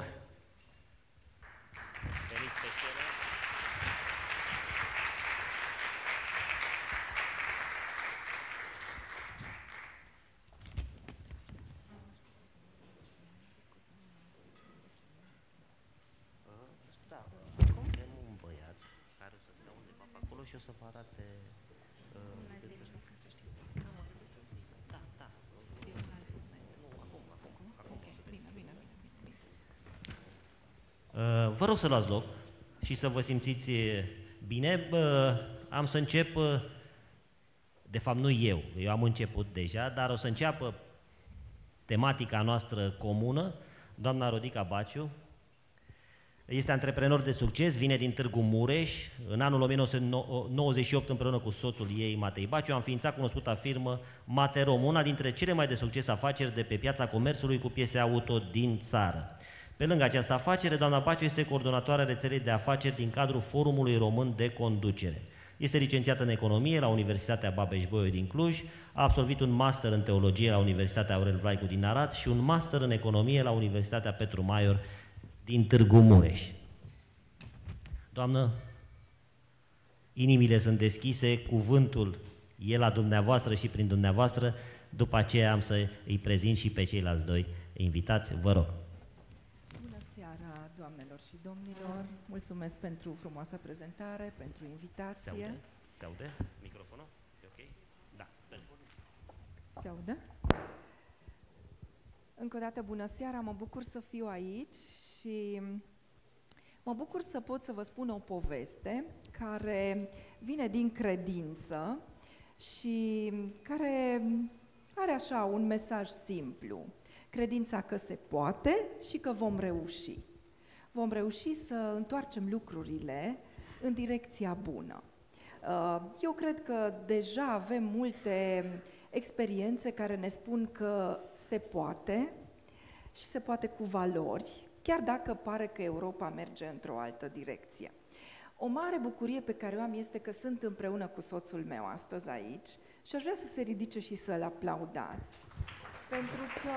veniți pe scenă. Da, avem un băiat care o să stea undeva pe acolo și o să vă arate. Da, da. Vă rog să luați loc și să vă simțiți bine. Am să încep, de fapt nu eu, eu am început deja, dar o să înceapă tematica noastră comună, doamna Rodica Baciu. Este antreprenor de succes, vine din Târgu Mureș. În anul o mie nouă sute nouăzeci și opt, împreună cu soțul ei, Matei Baciu, a înființat cunoscuta firmă Materom, una dintre cele mai de succes afaceri de pe piața comerțului cu piese auto din țară. Pe lângă această afacere, doamna Baciu este coordonatoarea rețelei de afaceri din cadrul Forumului Român de Conducere. Este licențiată în economie la Universitatea Babeș-Bolyai din Cluj, a absolvit un master în teologie la Universitatea Aurel Vlaicu din Arad și un master în economie la Universitatea Petru Maior din Târgu Mureș. Doamnă, inimile sunt deschise, cuvântul e la dumneavoastră și prin dumneavoastră. După aceea am să îi prezint și pe ceilalți doi invitați. Vă rog. Bună seara, doamnelor și domnilor. Mulțumesc pentru frumoasa prezentare, pentru invitație. Se aude? Se aude? Microfonul? E ok? Da. Se aude? Încă o dată, bună seara, mă bucur să fiu aici și mă bucur să pot să vă spun o poveste care vine din credință și care are așa un mesaj simplu. Credința că se poate și că vom reuși. Vom reuși să întoarcem lucrurile în direcția bună. Eu cred că deja avem multe experiențe care ne spun că se poate și se poate cu valori, chiar dacă pare că Europa merge într-o altă direcție. O mare bucurie pe care o am este că sunt împreună cu soțul meu astăzi aici și aș vrea să se ridice și să-l aplaudați. Pentru că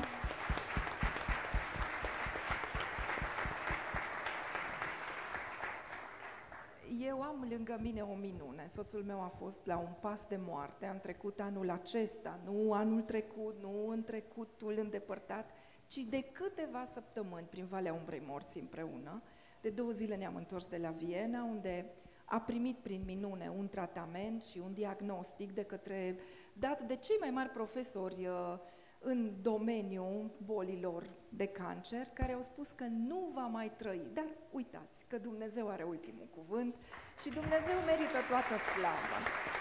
eu am lângă mine o minune. Soțul meu a fost la un pas de moarte. Am trecut anul acesta, nu anul trecut, nu în trecutul îndepărtat, ci de câteva săptămâni prin Valea Umbrei Morții împreună. De două zile ne-am întors de la Viena, unde a primit prin minune un tratament și un diagnostic de către, dat de cei mai mari profesori uh, în domeniul bolilor de cancer, care au spus că nu va mai trăi. Dar uitați că Dumnezeu are ultimul cuvânt și Dumnezeu merită toată slava.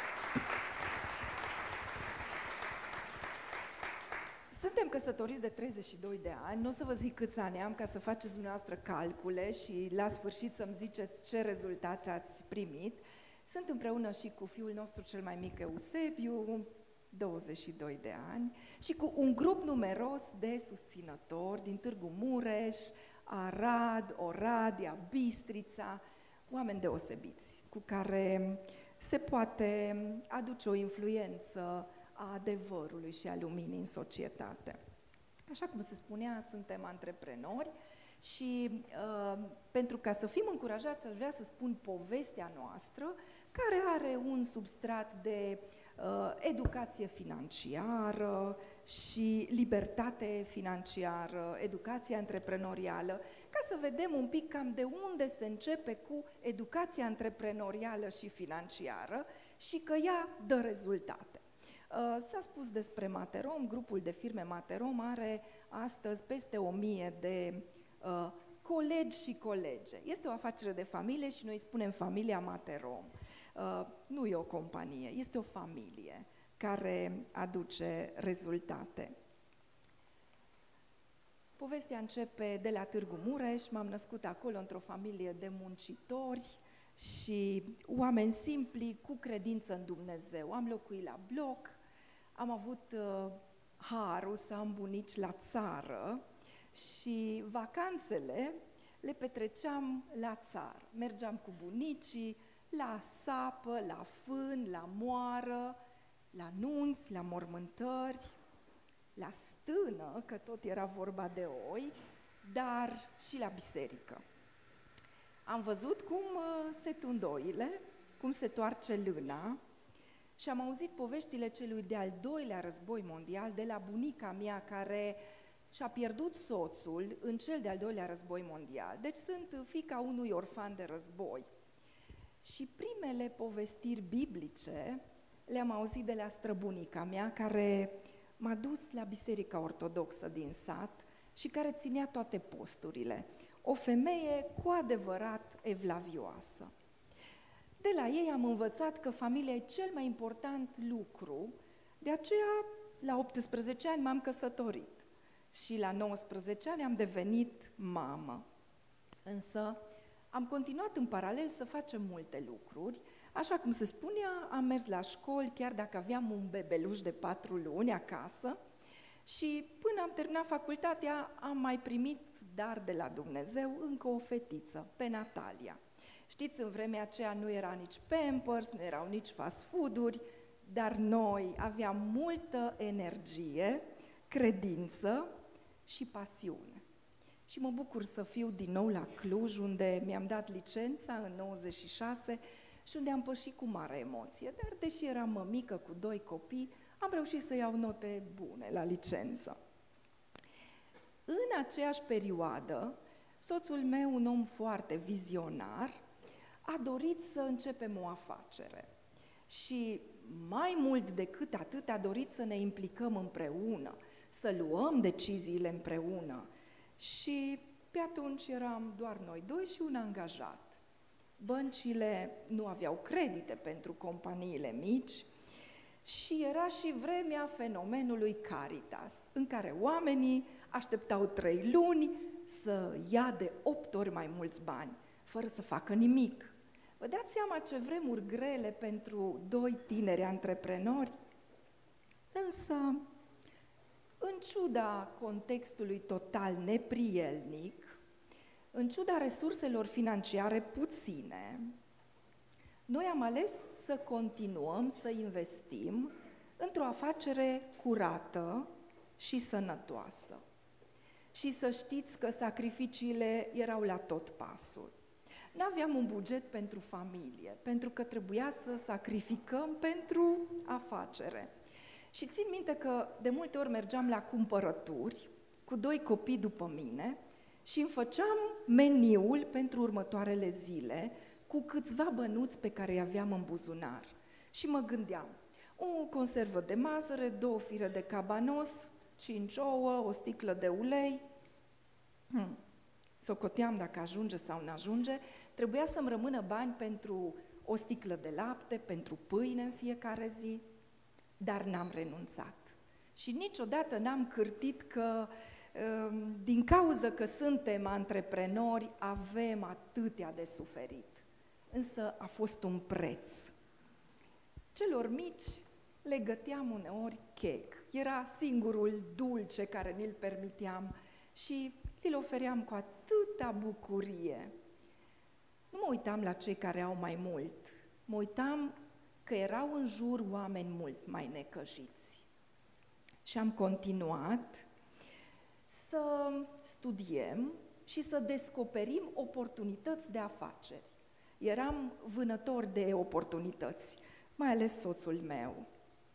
Suntem căsătoriți de treizeci și doi de ani, nu o să vă zic câți ani am ca să faceți dumneavoastră calcule și la sfârșit să-mi ziceți ce rezultate ați primit. Sunt împreună și cu fiul nostru cel mai mic, Eusebiu, douăzeci și doi de ani, și cu un grup numeros de susținători din Târgu Mureș, Arad, Oradea, Bistrița, oameni deosebiți, cu care se poate aduce o influență a adevărului și a luminii în societate. Așa cum se spunea, suntem antreprenori și uh, pentru ca să fim încurajați, aș vrea să spun povestea noastră, care are un substrat de uh, educație financiară și libertate financiară, educație antreprenorială, ca să vedem un pic cam de unde se începe cu educația antreprenorială și financiară și că ea dă rezultate. S-a spus despre Materom, grupul de firme Materom are astăzi peste o mie de uh, colegi și colege. Este o afacere de familie și noi spunem familia Materom. Uh, nu e o companie, este o familie care aduce rezultate. Povestea începe de la Târgu Mureș, m-am născut acolo într-o familie de muncitori și oameni simpli cu credință în Dumnezeu. Am locuit la bloc, am avut uh, harul să am bunici la țară și vacanțele le petreceam la țară. Mergeam cu bunicii la sapă, la fân, la moară, la nunți, la mormântări, la stână, că tot era vorba de oi, dar și la biserică. Am văzut cum uh, se tund oile, cum se toarce lâna și am auzit poveștile celui de-al doilea război mondial de la bunica mea care și-a pierdut soțul în cel de-al doilea război mondial. Deci sunt fiica unui orfan de război. Și primele povestiri biblice le-am auzit de la străbunica mea care m-a dus la Biserica Ortodoxă din sat și care ținea toate posturile. O femeie cu adevărat evlavioasă. De la ei am învățat că familia e cel mai important lucru, de aceea la optsprezece ani m-am căsătorit și la nouăsprezece ani am devenit mamă. Însă am continuat în paralel să facem multe lucruri, așa cum se spunea, am mers la școli chiar dacă aveam un bebeluș de patru luni acasă și până am terminat facultatea am mai primit dar de la Dumnezeu încă o fetiță, pe Natalia. Știți, în vremea aceea nu era nici Pampers, nu erau nici fast food-uri, dar noi aveam multă energie, credință și pasiune. Și mă bucur să fiu din nou la Cluj, unde mi-am dat licența în nouăzeci și șase, și unde am pășit cu mare emoție, dar deși eram mămică cu doi copii, am reușit să iau note bune la licență. În aceeași perioadă, soțul meu, un om foarte vizionar, a dorit să începem o afacere. Și mai mult decât atât a dorit să ne implicăm împreună, să luăm deciziile împreună. Și pe atunci eram doar noi doi și un angajat. Băncile nu aveau credite pentru companiile mici și era și vremea fenomenului Caritas, în care oamenii așteptau trei luni să ia de opt ori mai mulți bani, fără să facă nimic. Vă dați seama ce vremuri grele pentru doi tineri antreprenori? Însă, în ciuda contextului total neprielnic, în ciuda resurselor financiare puține, noi am ales să continuăm să investim într-o afacere curată și sănătoasă. Și să știți că sacrificiile erau la tot pasul. N-aveam un buget pentru familie, pentru că trebuia să sacrificăm pentru afacere. Și țin minte că de multe ori mergeam la cumpărături cu doi copii după mine și îmi făceam meniul pentru următoarele zile cu câțiva bănuți pe care îi aveam în buzunar. Și mă gândeam, o conservă de mazăre, două fire de cabanos, cinci ouă, o sticlă de ulei. Hmm. Socoteam dacă ajunge sau nu ajunge, trebuia să-mi rămână bani pentru o sticlă de lapte, pentru pâine în fiecare zi, dar n-am renunțat. Și niciodată n-am cârtit că, din cauza că suntem antreprenori, avem atâtea de suferit. Însă a fost un preț. Celor mici le găteam uneori chec. Era singurul dulce care ni-l permiteam și îl ofeream cu atâta bucurie. Nu mă uitam la cei care au mai mult, mă uitam că erau în jur oameni mulți mai necăjiți. Și am continuat să studiem și să descoperim oportunități de afaceri. Eram vânător de oportunități, mai ales soțul meu.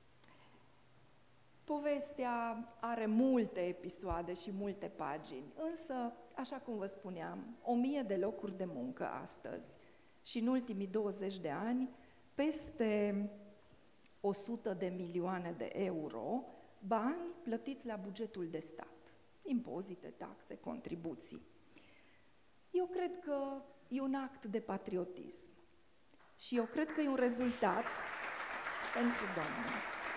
Povestea are multe episoade și multe pagini, însă, așa cum vă spuneam, o mie de locuri de muncă astăzi și în ultimii douăzeci de ani, peste o sută de milioane de euro, bani plătiți la bugetul de stat, impozite, taxe, contribuții. Eu cred că e un act de patriotism și eu cred că e un rezultat pentru Domnul.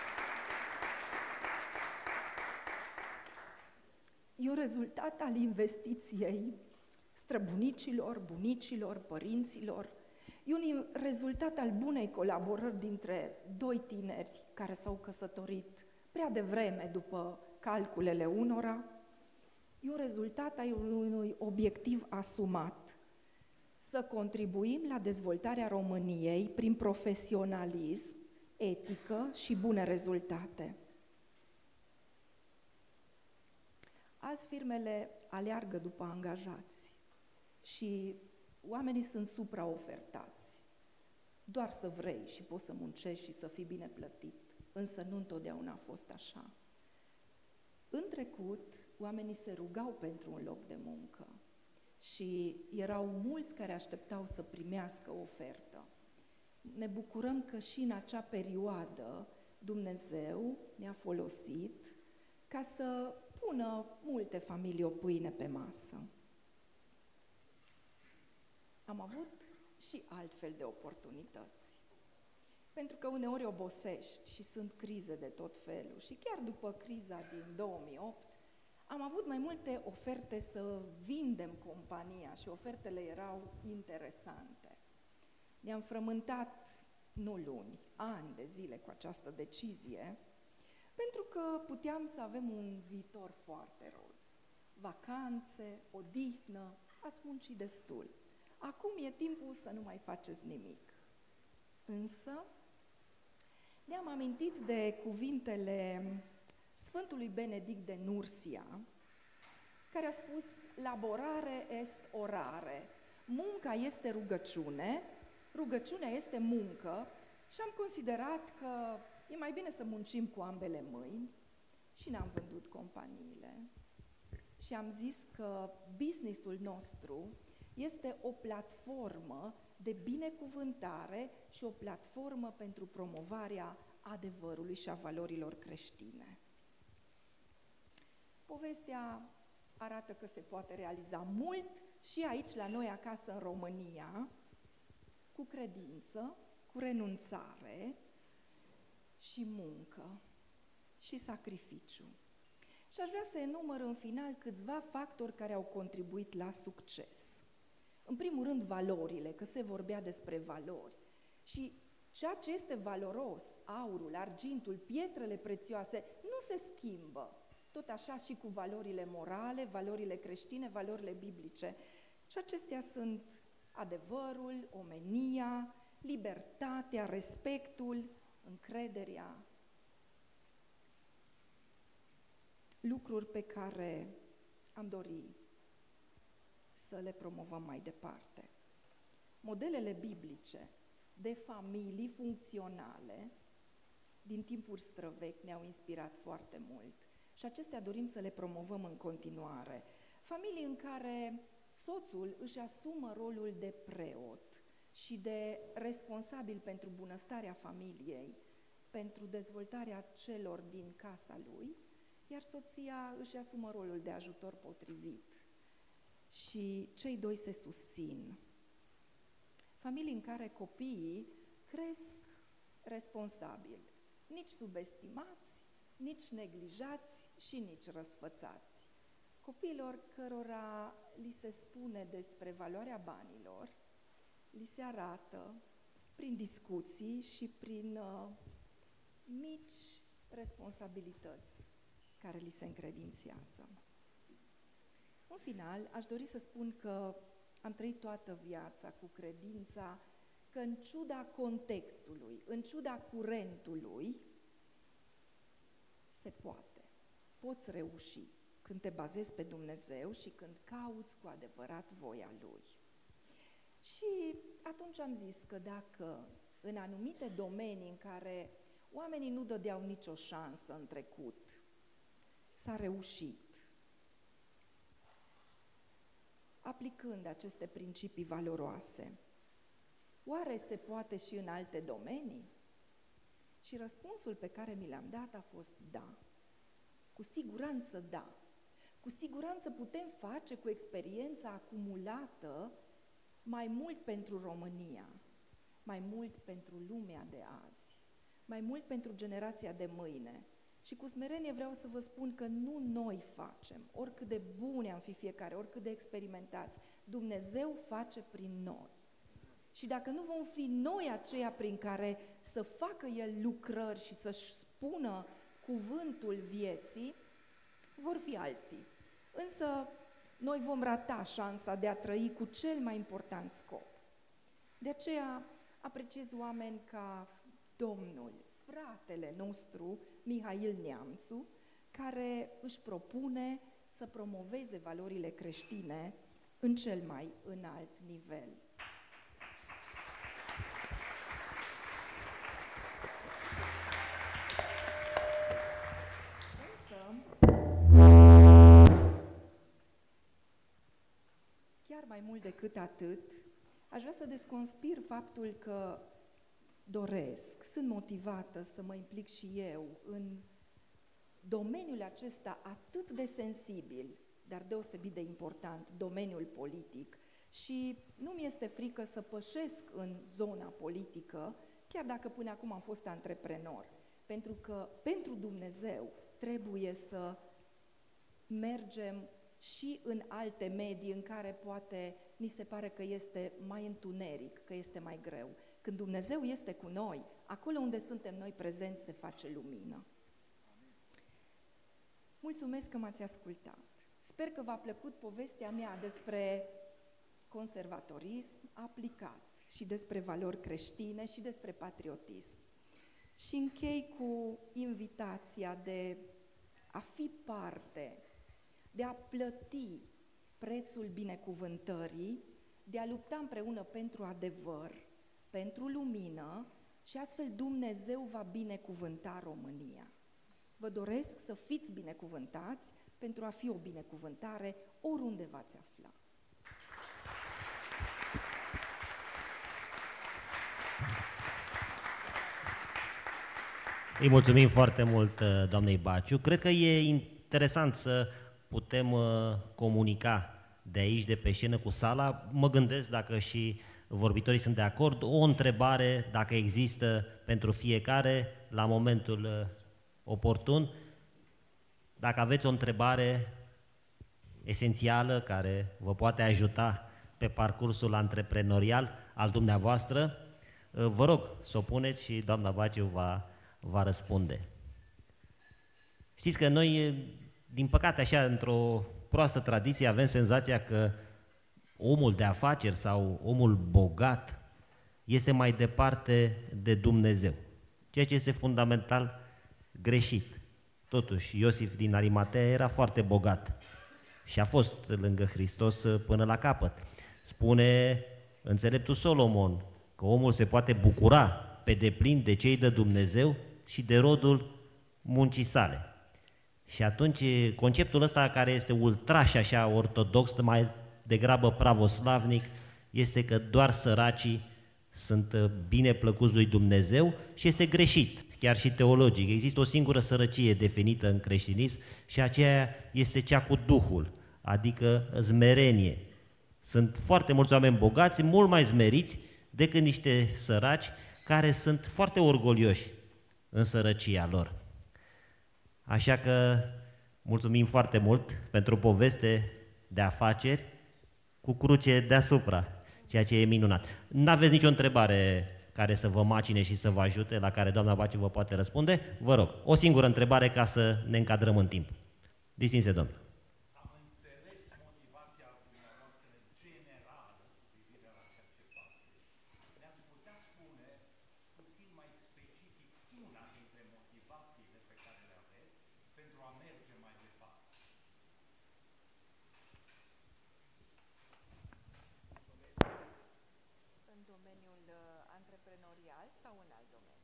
E un rezultat al investiției străbunicilor, bunicilor, părinților. E un rezultat al bunei colaborări dintre doi tineri care s-au căsătorit prea devreme după calculele unora. E un rezultat al unui obiectiv asumat, să contribuim la dezvoltarea României prin profesionalism, etică și bune rezultate. Azi firmele aleargă după angajați și oamenii sunt supraofertați. Doar să vrei și poți să muncești și să fii bine plătit, însă nu întotdeauna a fost așa. În trecut, oamenii se rugau pentru un loc de muncă și erau mulți care așteptau să primească o ofertă. Ne bucurăm că și în acea perioadă Dumnezeu ne-a folosit ca să pună multe familii o pâine pe masă. Am avut și altfel de oportunități. Pentru că uneori obosești și sunt crize de tot felul. Și chiar după criza din două mii opt, am avut mai multe oferte să vindem compania și ofertele erau interesante. Ne-am frământat, nu luni, ani de zile cu această decizie, pentru că puteam să avem un viitor foarte roz. Vacanțe, odihnă, ați muncit destul. Acum e timpul să nu mai faceți nimic. Însă, ne-am amintit de cuvintele Sfântului Benedict de Nursia, care a spus, laborare est orare, munca este rugăciune, rugăciunea este muncă și am considerat că e mai bine să muncim cu ambele mâini și ne-am vândut companiile. Și am zis că businessul nostru este o platformă de binecuvântare și o platformă pentru promovarea adevărului și a valorilor creștine. Povestea arată că se poate realiza mult și aici, la noi acasă, în România, cu credință, cu renunțare și muncă și sacrificiu. Și aș vrea să enumăr în final câțiva factori care au contribuit la succes. În primul rând, valorile, că se vorbea despre valori. Și ceea ce este valoros, aurul, argintul, pietrele prețioase, nu se schimbă. Tot așa și cu valorile morale, valorile creștine, valorile biblice. Și acestea sunt adevărul, omenia, libertatea, respectul, încrederea. Lucruri pe care am dori să le promovăm mai departe. Modelele biblice de familii funcționale din timpuri străvechi ne-au inspirat foarte mult și acestea dorim să le promovăm în continuare. Familii în care soțul își asumă rolul de preot și de responsabil pentru bunăstarea familiei, pentru dezvoltarea celor din casa lui, iar soția își asumă rolul de ajutor potrivit și cei doi se susțin. Familii în care copiii cresc responsabili, nici subestimați, nici neglijați și nici răsfățați. Copiilor cărora li se spune despre valoarea banilor, li se arată prin discuții și prin uh, mici responsabilități care li se încredințează. În final, aș dori să spun că am trăit toată viața cu credința că în ciuda contextului, în ciuda curentului, se poate. Poți reuși când te bazezi pe Dumnezeu și când cauți cu adevărat voia Lui. Și atunci am zis că dacă în anumite domenii în care oamenii nu dădeau nicio șansă în trecut, s-a reușit, aplicând aceste principii valoroase, oare se poate și în alte domenii? Și răspunsul pe care mi l-am dat a fost da. Cu siguranță da. Cu siguranță putem face cu experiența acumulată mai mult pentru România, mai mult pentru lumea de azi, mai mult pentru generația de mâine. Și cu smerenie vreau să vă spun că nu noi facem, oricât de bune am fi fiecare, oricât de experimentați, Dumnezeu face prin noi. Și dacă nu vom fi noi aceia prin care să facă El lucrări și să-și spună cuvântul vieții, vor fi alții. Însă noi vom rata șansa de a trăi cu cel mai important scop. De aceea apreciez oameni ca Domnul, fratele nostru, Mihail Neamțu, care își propune să promoveze valorile creștine în cel mai înalt nivel. Însă, chiar mai mult decât atât, aș vrea să desconspir faptul că doresc, sunt motivată să mă implic și eu în domeniul acesta atât de sensibil, dar deosebit de important, domeniul politic. Și nu mi este frică să pășesc în zona politică, chiar dacă până acum am fost antreprenor. Pentru că pentru Dumnezeu trebuie să mergem și în alte medii în care poate ni se pare că este mai întuneric, că este mai greu. Când Dumnezeu este cu noi, acolo unde suntem noi prezenți, se face lumină. Mulțumesc că m-ați ascultat. Sper că v-a plăcut povestea mea despre conservatorism aplicat și despre valori creștine și despre patriotism. Și închei cu invitația de a fi parte, de a plăti prețul binecuvântării, de a lupta împreună pentru adevăr, pentru lumină și astfel Dumnezeu va binecuvânta România. Vă doresc să fiți binecuvântați pentru a fi o binecuvântare oriunde v-ați afla. Îi mulțumim foarte mult, doamnei Baciu. Cred că e interesant să putem comunica de aici, de pe scenă, cu sala. Mă gândesc, dacă și vorbitorii sunt de acord, o întrebare, dacă există pentru fiecare, la momentul oportun. Dacă aveți o întrebare esențială care vă poate ajuta pe parcursul antreprenorial al dumneavoastră, vă rog să o puneți și doamna Baciu va, va răspunde. Știți că noi, din păcate, așa, într-o proastă tradiție, avem senzația că omul de afaceri sau omul bogat este mai departe de Dumnezeu, ceea ce este fundamental greșit. Totuși, Iosif din Arimatea era foarte bogat și a fost lângă Hristos până la capăt. Spune înțeleptul Solomon că omul se poate bucura pe deplin de cei de Dumnezeu și de rodul muncii sale. Și atunci conceptul ăsta, care este ultraș așa ortodox, mai degrabă pravoslavnic, este că doar săracii sunt bine plăcuți lui Dumnezeu și este greșit, chiar și teologic. Există o singură sărăcie definită în creștinism și aceea este cea cu Duhul, adică smerenie. Sunt foarte mulți oameni bogați, mult mai smeriți decât niște săraci care sunt foarte orgolioși în sărăcia lor. Așa că mulțumim foarte mult pentru poveste de afaceri cu cruce deasupra, ceea ce e minunat. N-aveți nicio întrebare care să vă macine și să vă ajute, la care doamna Baciu vă poate răspunde? Vă rog, o singură întrebare ca să ne încadrăm în timp. Distinse domn. Am înțeles motivația dumneavoastră generală cu privire la ceea ce faceți. Ne-ați putea spune puțin mai specific una dintre motivațiile pe care le aveți pentru a merge mai departe? În domeniul antreprenorial sau în alt domeniu?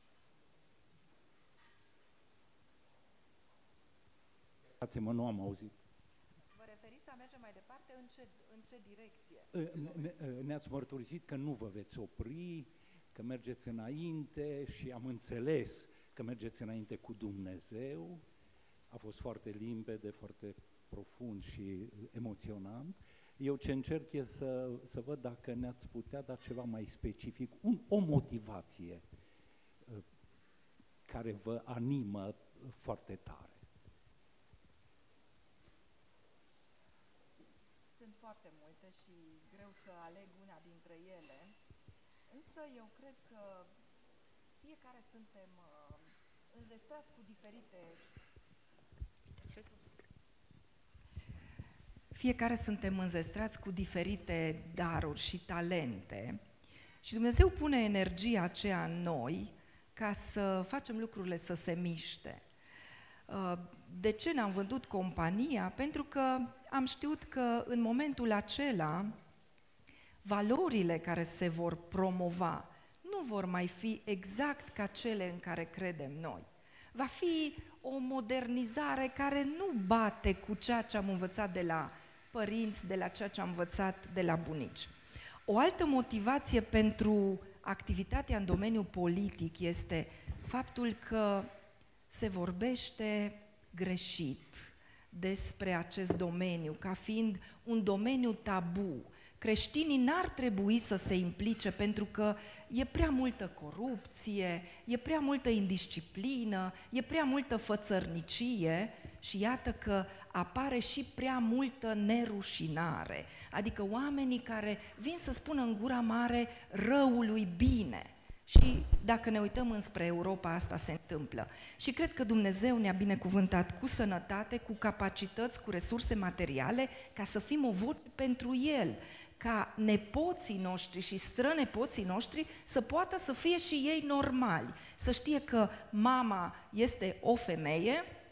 Iertați-mă, nu am auzit. Vă referiți a merge mai departe în ce, în ce direcție? Ne, ne-ați mărturisit că nu vă veți opri, că mergeți înainte și am înțeles că mergeți înainte cu Dumnezeu. A fost foarte limpede, foarte profund și emoționant. Eu ce încerc e să, să văd dacă ne-ați putea da ceva mai specific, un, o motivație uh, care vă animă foarte tare. Sunt foarte multe și greu să aleg una dintre ele, însă eu cred că fiecare suntem uh, înzestrați cu diferite... Fiecare suntem înzestrați cu diferite daruri și talente și Dumnezeu pune energia aceea în noi ca să facem lucrurile să se miște. De ce ne-am vândut compania? Pentru că am știut că în momentul acela valorile care se vor promova nu vor mai fi exact ca cele în care credem noi. Va fi o modernizare care nu bate cu ceea ce am învățat de la părinți, de la ceea ce am învățat de la bunici. O altă motivație pentru activitatea în domeniul politic este faptul că se vorbește greșit despre acest domeniu, ca fiind un domeniu tabu. Creștinii n-ar trebui să se implice pentru că e prea multă corupție, e prea multă indisciplină, e prea multă fățărnicie și iată că apare și prea multă nerușinare. Adică oamenii care vin să spună în gura mare răului bine. Și dacă ne uităm înspre Europa, asta se întâmplă. Și cred că Dumnezeu ne-a binecuvântat cu sănătate, cu capacități, cu resurse materiale, ca să fim o voce pentru El, ca nepoții noștri și strănepoții noștri să poată să fie și ei normali, să știe că mama este o femeie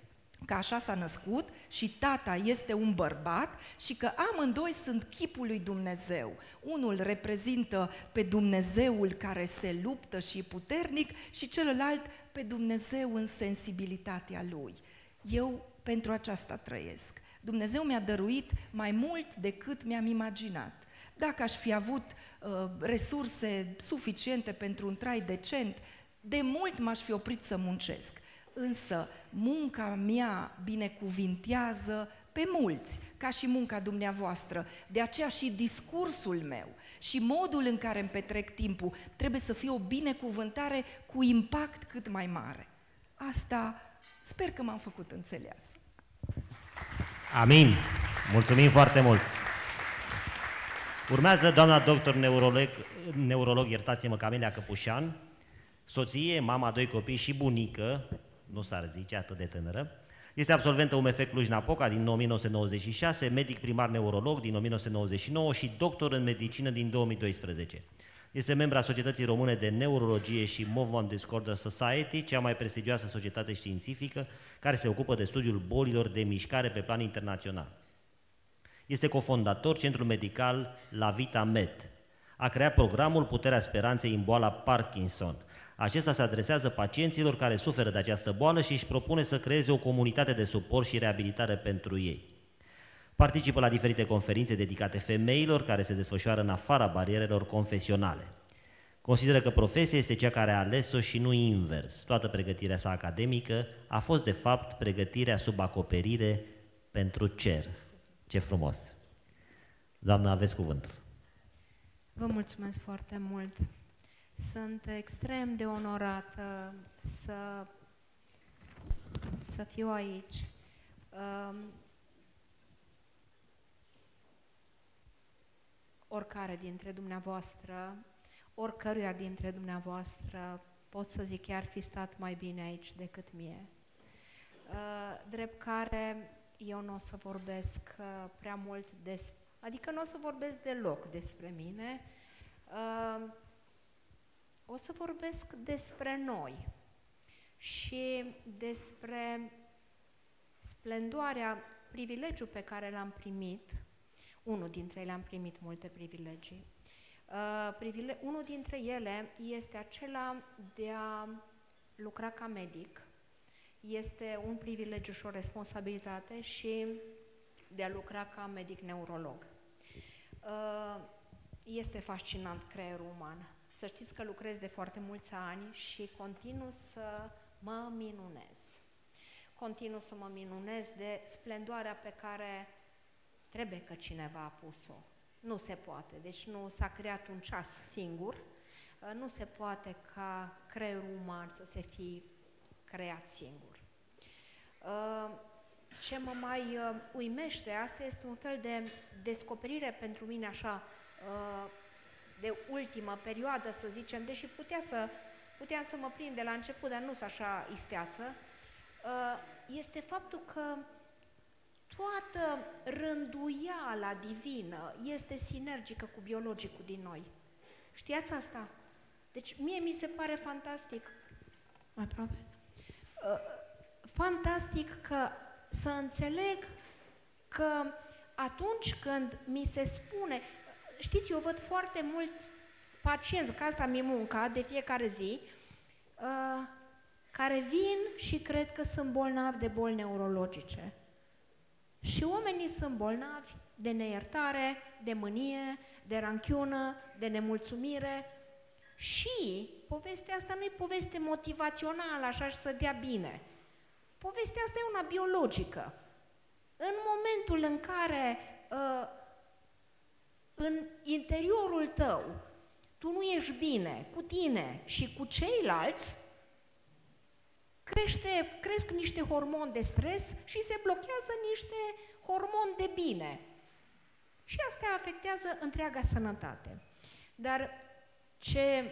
că așa s-a născut și tata este un bărbat și că amândoi sunt chipul lui Dumnezeu. Unul reprezintă pe Dumnezeul care se luptă și e puternic și celălalt pe Dumnezeu în sensibilitatea lui. Eu pentru aceasta trăiesc. Dumnezeu mi-a dăruit mai mult decât mi-am imaginat. Dacă aș fi avut uh, resurse suficiente pentru un trai decent, de mult m-aș fi oprit să muncesc. Însă munca mea binecuvintează pe mulți, ca și munca dumneavoastră. De aceea și discursul meu și modul în care îmi petrec timpul trebuie să fie o binecuvântare cu impact cât mai mare. Asta sper că m-am făcut înțeleasă. Amin! Mulțumim foarte mult! Urmează doamna doctor neurolog, neurolog iertați-mă, Camelia Căpușan, soție, mama, doi copii și bunică, nu s-ar zice atât de tânără. Este absolventă U M F Cluj-Napoca din o mie nouă sute nouăzeci și șase, medic primar neurolog din o mie nouă sute nouăzeci și nouă și doctor în medicină din două mii doisprezece. Este membra Societății Române de Neurologie și Movement Disorder Society, cea mai prestigioasă societate științifică care se ocupă de studiul bolilor de mișcare pe plan internațional. Este cofondator Centrul Medical La Vita Med. A creat programul Puterea Speranței în boala Parkinson. Acesta se adresează pacienților care suferă de această boală și își propune să creeze o comunitate de suport și reabilitare pentru ei. Participă la diferite conferințe dedicate femeilor care se desfășoară în afara barierelor confesionale. Consideră că profesia este cea care a ales-o și nu invers. Toată pregătirea sa academică a fost, de fapt, pregătirea sub acoperire pentru cer. Ce frumos! Doamna, aveți cuvântul. Vă mulțumesc foarte mult. Sunt extrem de onorată să, să fiu aici. Um, oricare dintre dumneavoastră, oricăruia dintre dumneavoastră, pot să zic că ar fi stat mai bine aici decât mie. Uh, drept care eu nu o să vorbesc uh, prea mult despre, adică nu o să vorbesc deloc despre mine, uh, o să vorbesc despre noi și despre splendoarea, privilegiul pe care l-am primit. Unul dintre ele am primit multe privilegii. Uh, privile unul dintre ele este acela de a lucra ca medic. Este un privilegiu și o responsabilitate și de a lucra ca medic neurolog. Uh, este fascinant creierul uman. Să știți că lucrez de foarte mulți ani și continuu să mă minunez. Continuu să mă minunez de splendoarea pe care trebuie că cineva a pus-o. Nu se poate, deci nu s-a creat un ceas singur, nu se poate ca creierul uman să se fi creat singur. Ce mă mai uimește, asta este un fel de descoperire pentru mine așa, de ultimă perioadă, să zicem, deși putea să, puteam să mă prind de la început, dar nu sunt așa isteață, este faptul că toată rânduiala divină este sinergică cu biologicul din noi. Știați asta? Deci mie mi se pare fantastic, aproape, fantastic că să înțeleg că atunci când mi se spune, știți, eu văd foarte mulți pacienți, că asta mi-e munca de fiecare zi, uh, care vin și cred că sunt bolnavi de boli neurologice. Și oamenii sunt bolnavi de neiertare, de mânie, de ranchiună, de nemulțumire. Și povestea asta nu e poveste motivațională, așa și să dea bine. Povestea asta e una biologică. În momentul în care uh, în interiorul tău tu nu ești bine cu tine și cu ceilalți, crește, cresc niște hormoni de stres și se blochează niște hormoni de bine. Și astea afectează întreaga sănătate. Dar ce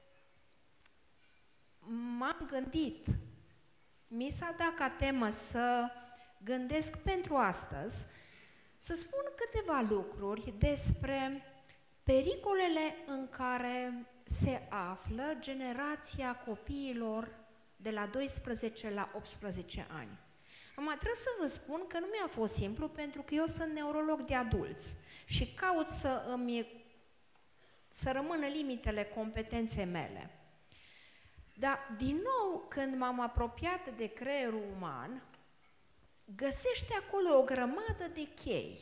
m-am gândit, mi s-a dat ca temă să gândesc pentru astăzi, să spun câteva lucruri despre pericolele în care se află generația copiilor de la doisprezece la optsprezece ani. Acum, trebuie să vă spun că nu mi-a fost simplu, pentru că eu sunt neurolog de adulți și caut să îmi să rămână limitele competenței mele. Dar, din nou, când m-am apropiat de creierul uman, găsește acolo o grămadă de chei.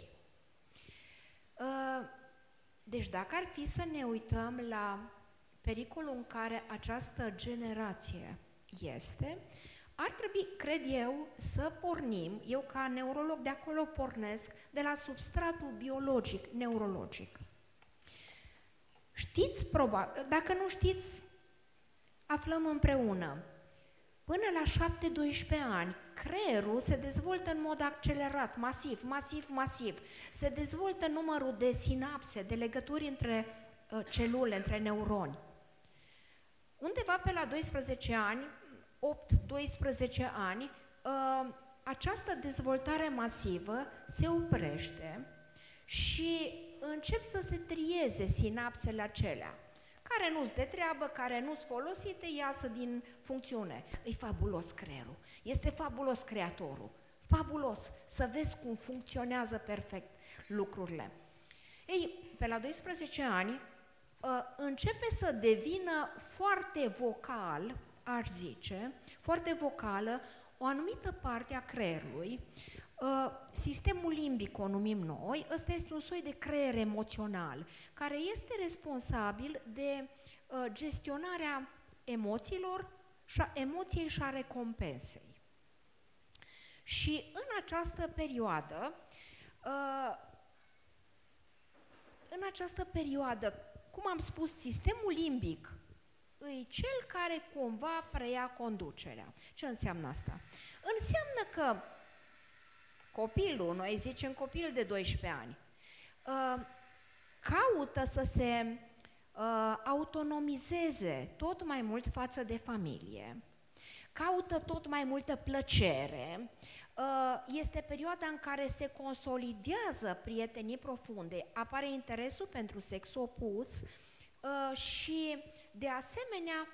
Deci, dacă ar fi să ne uităm la pericolul în care această generație este, ar trebui, cred eu, să pornim, eu ca neurolog de acolo pornesc, de la substratul biologic, neurologic. Știți, probabil, dacă nu știți, aflăm împreună. Până la șapte doisprezece ani, creierul se dezvoltă în mod accelerat, masiv, masiv, masiv. Se dezvoltă numărul de sinapse, de legături între uh, celule, între neuroni. Undeva pe la doisprezece ani, opt doisprezece ani, uh, această dezvoltare masivă se oprește și încep să se trieze sinapsele acelea, care nu-s de treabă, care nu-s folosite, iasă din funcțiune. E fabulos creierul, este fabulos creatorul, fabulos să vezi cum funcționează perfect lucrurile. Ei, pe la doisprezece ani începe să devină foarte vocal, aș zice, foarte vocală, o anumită parte a creierului. Sistemul limbic o numim noi, ăsta este un soi de creier emoțional, care este responsabil de gestionarea emoțiilor, și a emoției și a recompensei. Și în această perioadă, în această perioadă, cum am spus, sistemul limbic e cel care cumva preia conducerea. Ce înseamnă asta? Înseamnă că copilul, noi zicem copil de doisprezece ani, caută să se autonomizeze tot mai mult față de familie, caută tot mai multă plăcere, este perioada în care se consolidează prietenii profunde, apare interesul pentru sexul opus și, de asemenea,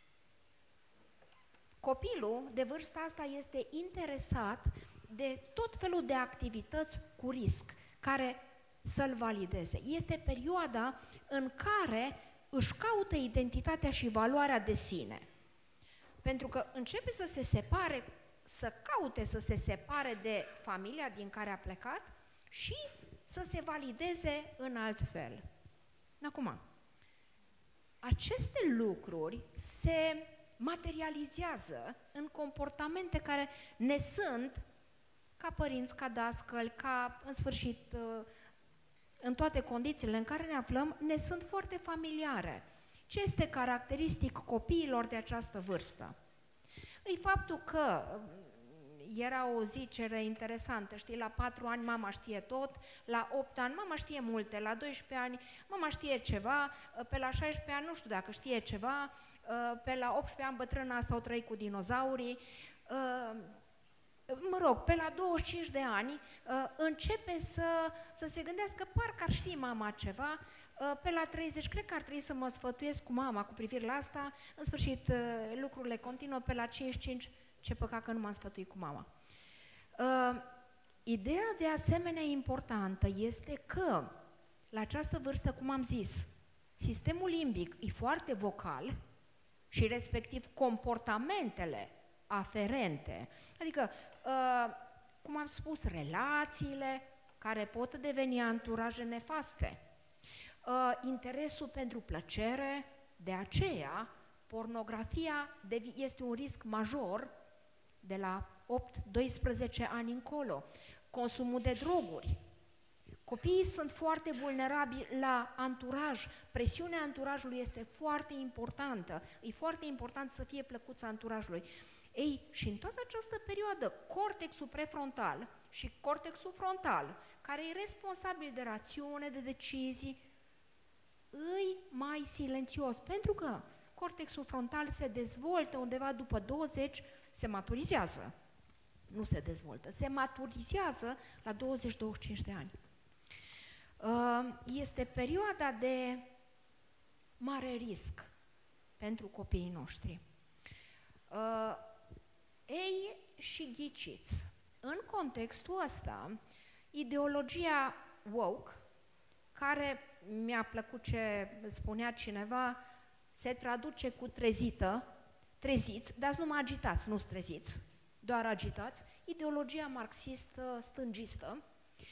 copilul de vârsta asta este interesat de tot felul de activități cu risc, care să-l valideze. Este perioada în care își caută identitatea și valoarea de sine. Pentru că începe să se separe, să caute să se separe de familia din care a plecat și să se valideze în alt fel. Acum, aceste lucruri se materializează în comportamente care ne sunt, ca părinți, ca dascăli, ca, în sfârșit, în toate condițiile în care ne aflăm, ne sunt foarte familiare. Ce este caracteristic copiilor de această vârstă? E faptul că era o zicere interesantă, știi, la patru ani mama știe tot, la opt ani mama știe multe, la doisprezece ani mama știe ceva, pe la șaisprezece ani nu știu dacă știe ceva, pe la optsprezece ani bătrâna asta o trăi cu dinozaurii, mă rog, pe la douăzeci și cinci de ani începe să, să se gândească parcă ar ști mama ceva, pe la treizeci cred că ar trebui să mă sfătuiesc cu mama cu privire la asta, în sfârșit lucrurile continuă, pe la cincizeci și cinci, ce păcat că nu m-am sfătuit cu mama. Ideea de asemenea importantă este că la această vârstă, cum am zis, sistemul limbic e foarte vocal și respectiv comportamentele aferente, adică, uh, cum am spus, relațiile care pot deveni anturaje nefaste, uh, interesul pentru plăcere, de aceea pornografia este un risc major de la opt doisprezece ani încolo, consumul de droguri. Copiii sunt foarte vulnerabili la anturaj, presiunea anturajului este foarte importantă, e foarte important să fie plăcuța anturajului. Ei, și în toată această perioadă, cortexul prefrontal și cortexul frontal, care e responsabil de rațiune, de decizii, îi mai silențios, pentru că cortexul frontal se dezvoltă undeva după douăzeci, se maturizează, nu se dezvoltă, se maturizează la douăzeci douăzeci și cinci de ani. Este perioada de mare risc pentru copiii noștri. Ei, și ghiciți, contextul ăsta, ideologia woke, care mi-a plăcut ce spunea cineva, se traduce cu trezită, treziți, dar nu mă agitați, nu treziți, doar agitați, ideologia marxistă stângistă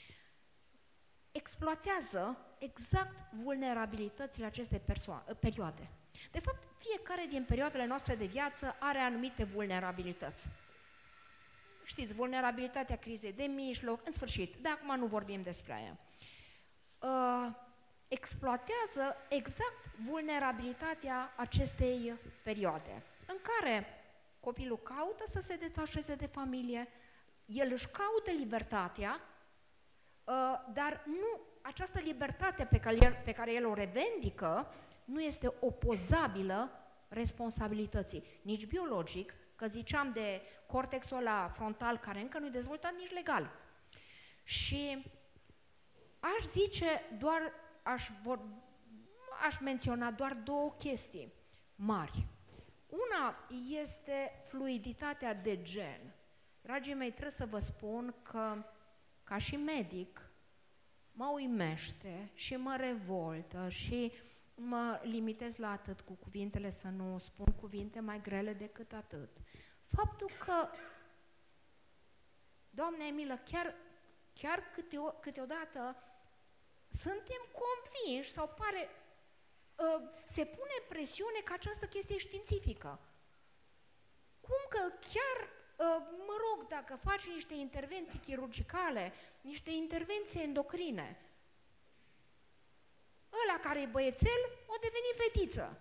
exploatează exact vulnerabilitățile acestei perioade. De fapt, fiecare din perioadele noastre de viață are anumite vulnerabilități. Știți, vulnerabilitatea crizei de mijloc, în sfârșit, dar acum nu vorbim despre aia. Uh, exploatează exact vulnerabilitatea acestei perioade, în care copilul caută să se detașeze de familie, el își caută libertatea, uh, dar nu, această libertate pe care, el, pe care el o revendică nu este opozabilă responsabilității, nici biologic, că ziceam de cortexul ăla frontal care încă nu-i dezvoltat, nici legal. Și aș zice doar, aș, vor, aș menționa doar două chestii mari. Una este fluiditatea de gen. Dragii mei, trebuie să vă spun că, ca și medic, mă uimește și mă revoltă și mă limitez la atât cu cuvintele, să nu spun cuvinte mai grele decât atât. Faptul că, Doamne Emilă, chiar, chiar câteo, câteodată suntem convinși sau pare, uh, se pune presiune că această chestie e științifică. Cum că chiar, uh, mă rog, dacă faci niște intervenții chirurgicale, niște intervenții endocrine, ăla care e băiețel o deveni fetiță.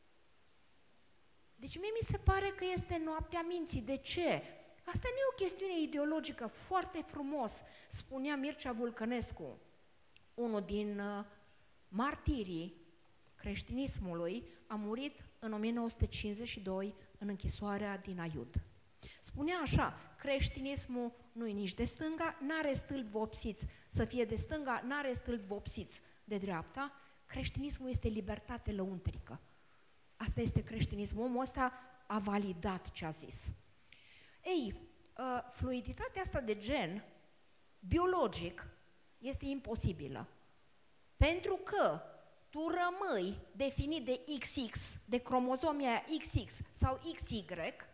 Deci mie mi se pare că este noaptea minții. De ce? Asta nu e o chestiune ideologică, foarte frumos, spunea Mircea Vulcănescu, unul din uh, martirii creștinismului, a murit în o mie nouă sute cincizeci și doi în închisoarea din Aiud. Spunea așa, creștinismul nu e nici de stânga, n-are stâlpi vopsiți, să fie de stânga, n-are stâlpi vopsiți de dreapta, creștinismul este libertate lăuntrică. Asta este creștinismul, omul ăsta a validat ce a zis. Ei, uh, fluiditatea asta de gen, biologic, este imposibilă. Pentru că tu rămâi definit de X X, de cromozomia X X sau X Y,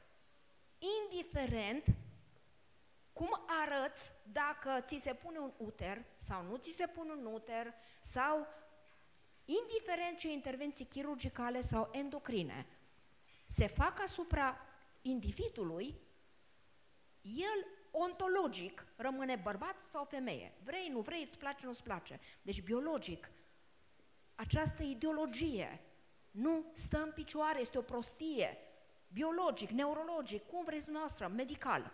indiferent cum arăți dacă ți se pune un uter sau nu ți se pune un uter sau indiferent ce intervenții chirurgicale sau endocrine se fac asupra individului, el ontologic rămâne bărbat sau femeie. Vrei, nu vrei, îți place, nu-ți place. Deci biologic, această ideologie nu stă în picioare, este o prostie. Biologic, neurologic, cum vreți dumneavoastră, medical.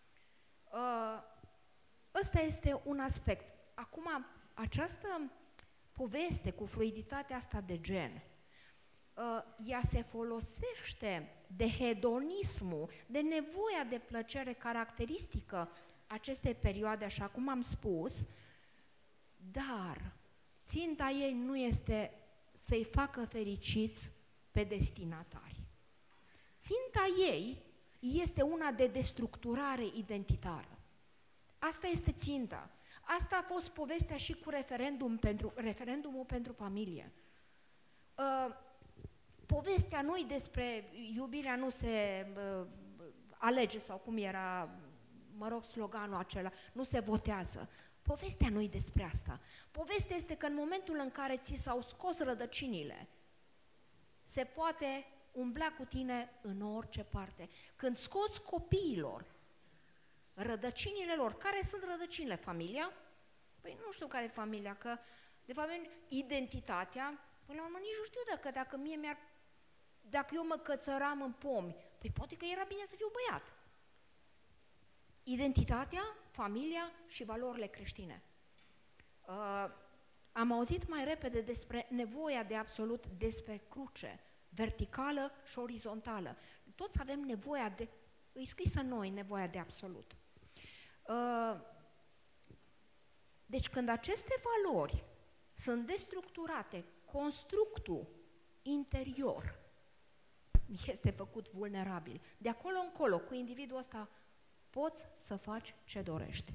Uh, ăsta este un aspect. Acum, această poveste cu fluiditatea asta de gen, uh, ea se folosește de hedonismul, de nevoia de plăcere caracteristică acestei perioade, așa cum am spus, dar ținta ei nu este să-i facă fericiți pe destinatari. Ținta ei este una de destructurare identitară. Asta este ținta. Asta a fost povestea și cu referendum pentru, referendumul pentru familie. Uh, povestea nu-i despre iubirea nu se uh, alege sau cum era, mă rog, sloganul acela, nu se votează. Povestea nu-i despre asta. Povestea este că în momentul în care ți s-au scos rădăcinile, se poate umbla cu tine în orice parte. Când scoți copiilor rădăcinile lor, care sunt rădăcinile? Familia? Păi nu știu care e familia, că de fapt identitatea, până la urmă nici nu știu dacă, dacă mie mi-ar, dacă eu mă cățăram în pomi, păi poate că era bine să fiu băiat. Identitatea, familia și valorile creștine. Uh, am auzit mai repede despre nevoia de absolut despre cruce, verticală și orizontală. Toți avem nevoia de, îi scris în noi, nevoia de absolut. Uh, deci când aceste valori sunt destructurate, constructul interior este făcut vulnerabil. De acolo încolo, cu individul ăsta, poți să faci ce dorești.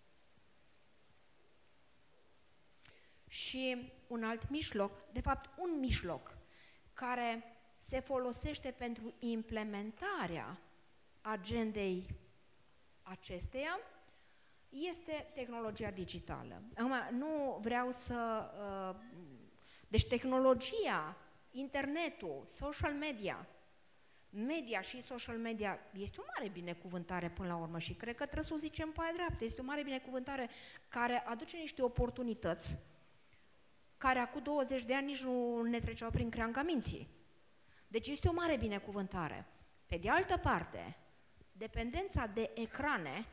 Și un alt mijloc, de fapt un mijloc, care se folosește pentru implementarea agendei acesteia, este tehnologia digitală. Acum, nu vreau să... Uh, deci tehnologia, internetul, social media, media și social media este o mare binecuvântare până la urmă și cred că trebuie să o zicem pe aia dreaptă. Este o mare binecuvântare care aduce niște oportunități care acum douăzeci de ani nici nu ne treceau prin creanga minții. Deci este o mare binecuvântare. Pe de altă parte, dependența de ecrane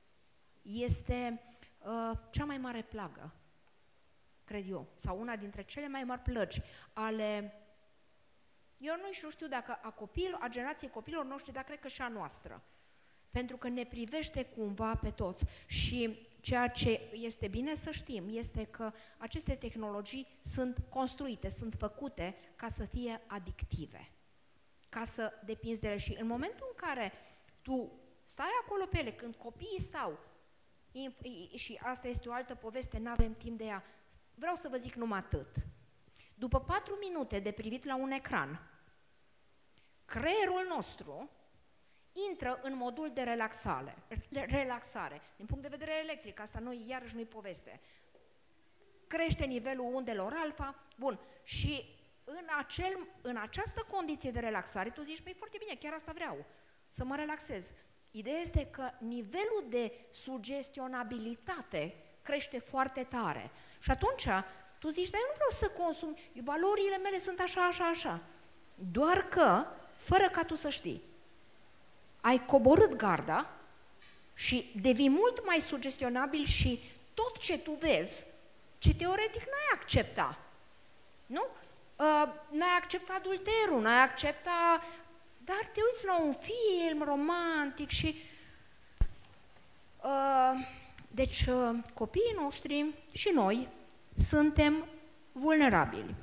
este uh, cea mai mare plagă, cred eu, sau una dintre cele mai mari plăci ale, eu nu știu dacă a copil, a generației copilor noștri, dar cred că și a noastră, pentru că ne privește cumva pe toți și ceea ce este bine să știm este că aceste tehnologii sunt construite, sunt făcute ca să fie adictive, ca să depinzi de ele și în momentul în care tu stai acolo pe ele, când copiii stau, și asta este o altă poveste, nu avem timp de ea, vreau să vă zic numai atât. După patru minute de privit la un ecran, creierul nostru intră în modul de relaxare, relaxare. Din punct de vedere electric, asta noi iarăși nu-i poveste. Crește nivelul undelor alfa, bun, și în, acel, în această condiție de relaxare, tu zici, păi foarte bine, chiar asta vreau, să mă relaxez. Ideea este că nivelul de sugestionabilitate crește foarte tare. Și atunci tu zici, dar eu nu vreau să consum, valorile mele sunt așa, așa, așa. Doar că, fără ca tu să știi, ai coborât garda și devii mult mai sugestionabil și tot ce tu vezi, ce teoretic n-ai accepta, nu? Uh, n-ai accepta adulterul, n-ai accepta... Dar te uiți la un film romantic și... Uh, deci, uh, copiii noștri și noi suntem vulnerabili.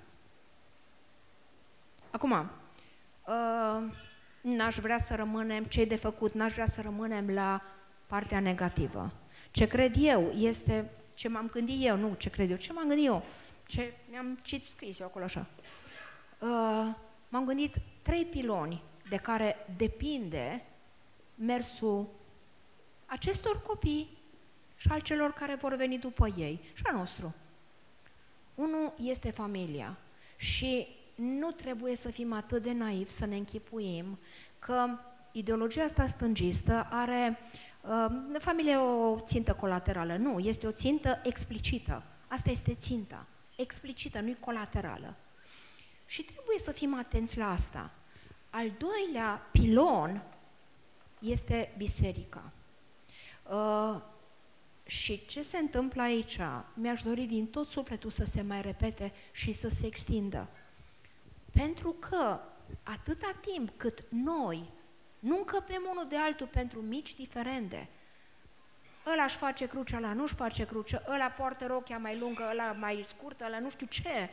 Acum, uh, n-aș vrea să rămânem, ce-i de făcut, n-aș vrea să rămânem la partea negativă. Ce cred eu este, ce m-am gândit eu, nu ce cred eu, ce m-am gândit eu, ce mi-am scris eu acolo așa. Uh, m-am gândit trei piloni de care depinde mersul acestor copii și al celor care vor veni după ei, și al nostru. Unul este familia și nu trebuie să fim atât de naivi să ne închipuim că ideologia asta stângistă are, uh, familia e o țintă colaterală, nu, este o țintă explicită. Asta este ținta, explicită, nu-i colaterală. Și trebuie să fim atenți la asta. Al doilea pilon este biserica. Uh, și ce se întâmplă aici? Mi-aș dori din tot sufletul să se mai repete și să se extindă. Pentru că atâta timp cât noi nu încăpem unul de altul pentru mici diferende, ăla își face crucea, ăla nu-și face crucea, ăla poartă rochia mai lungă, ăla mai scurtă, ăla nu știu ce.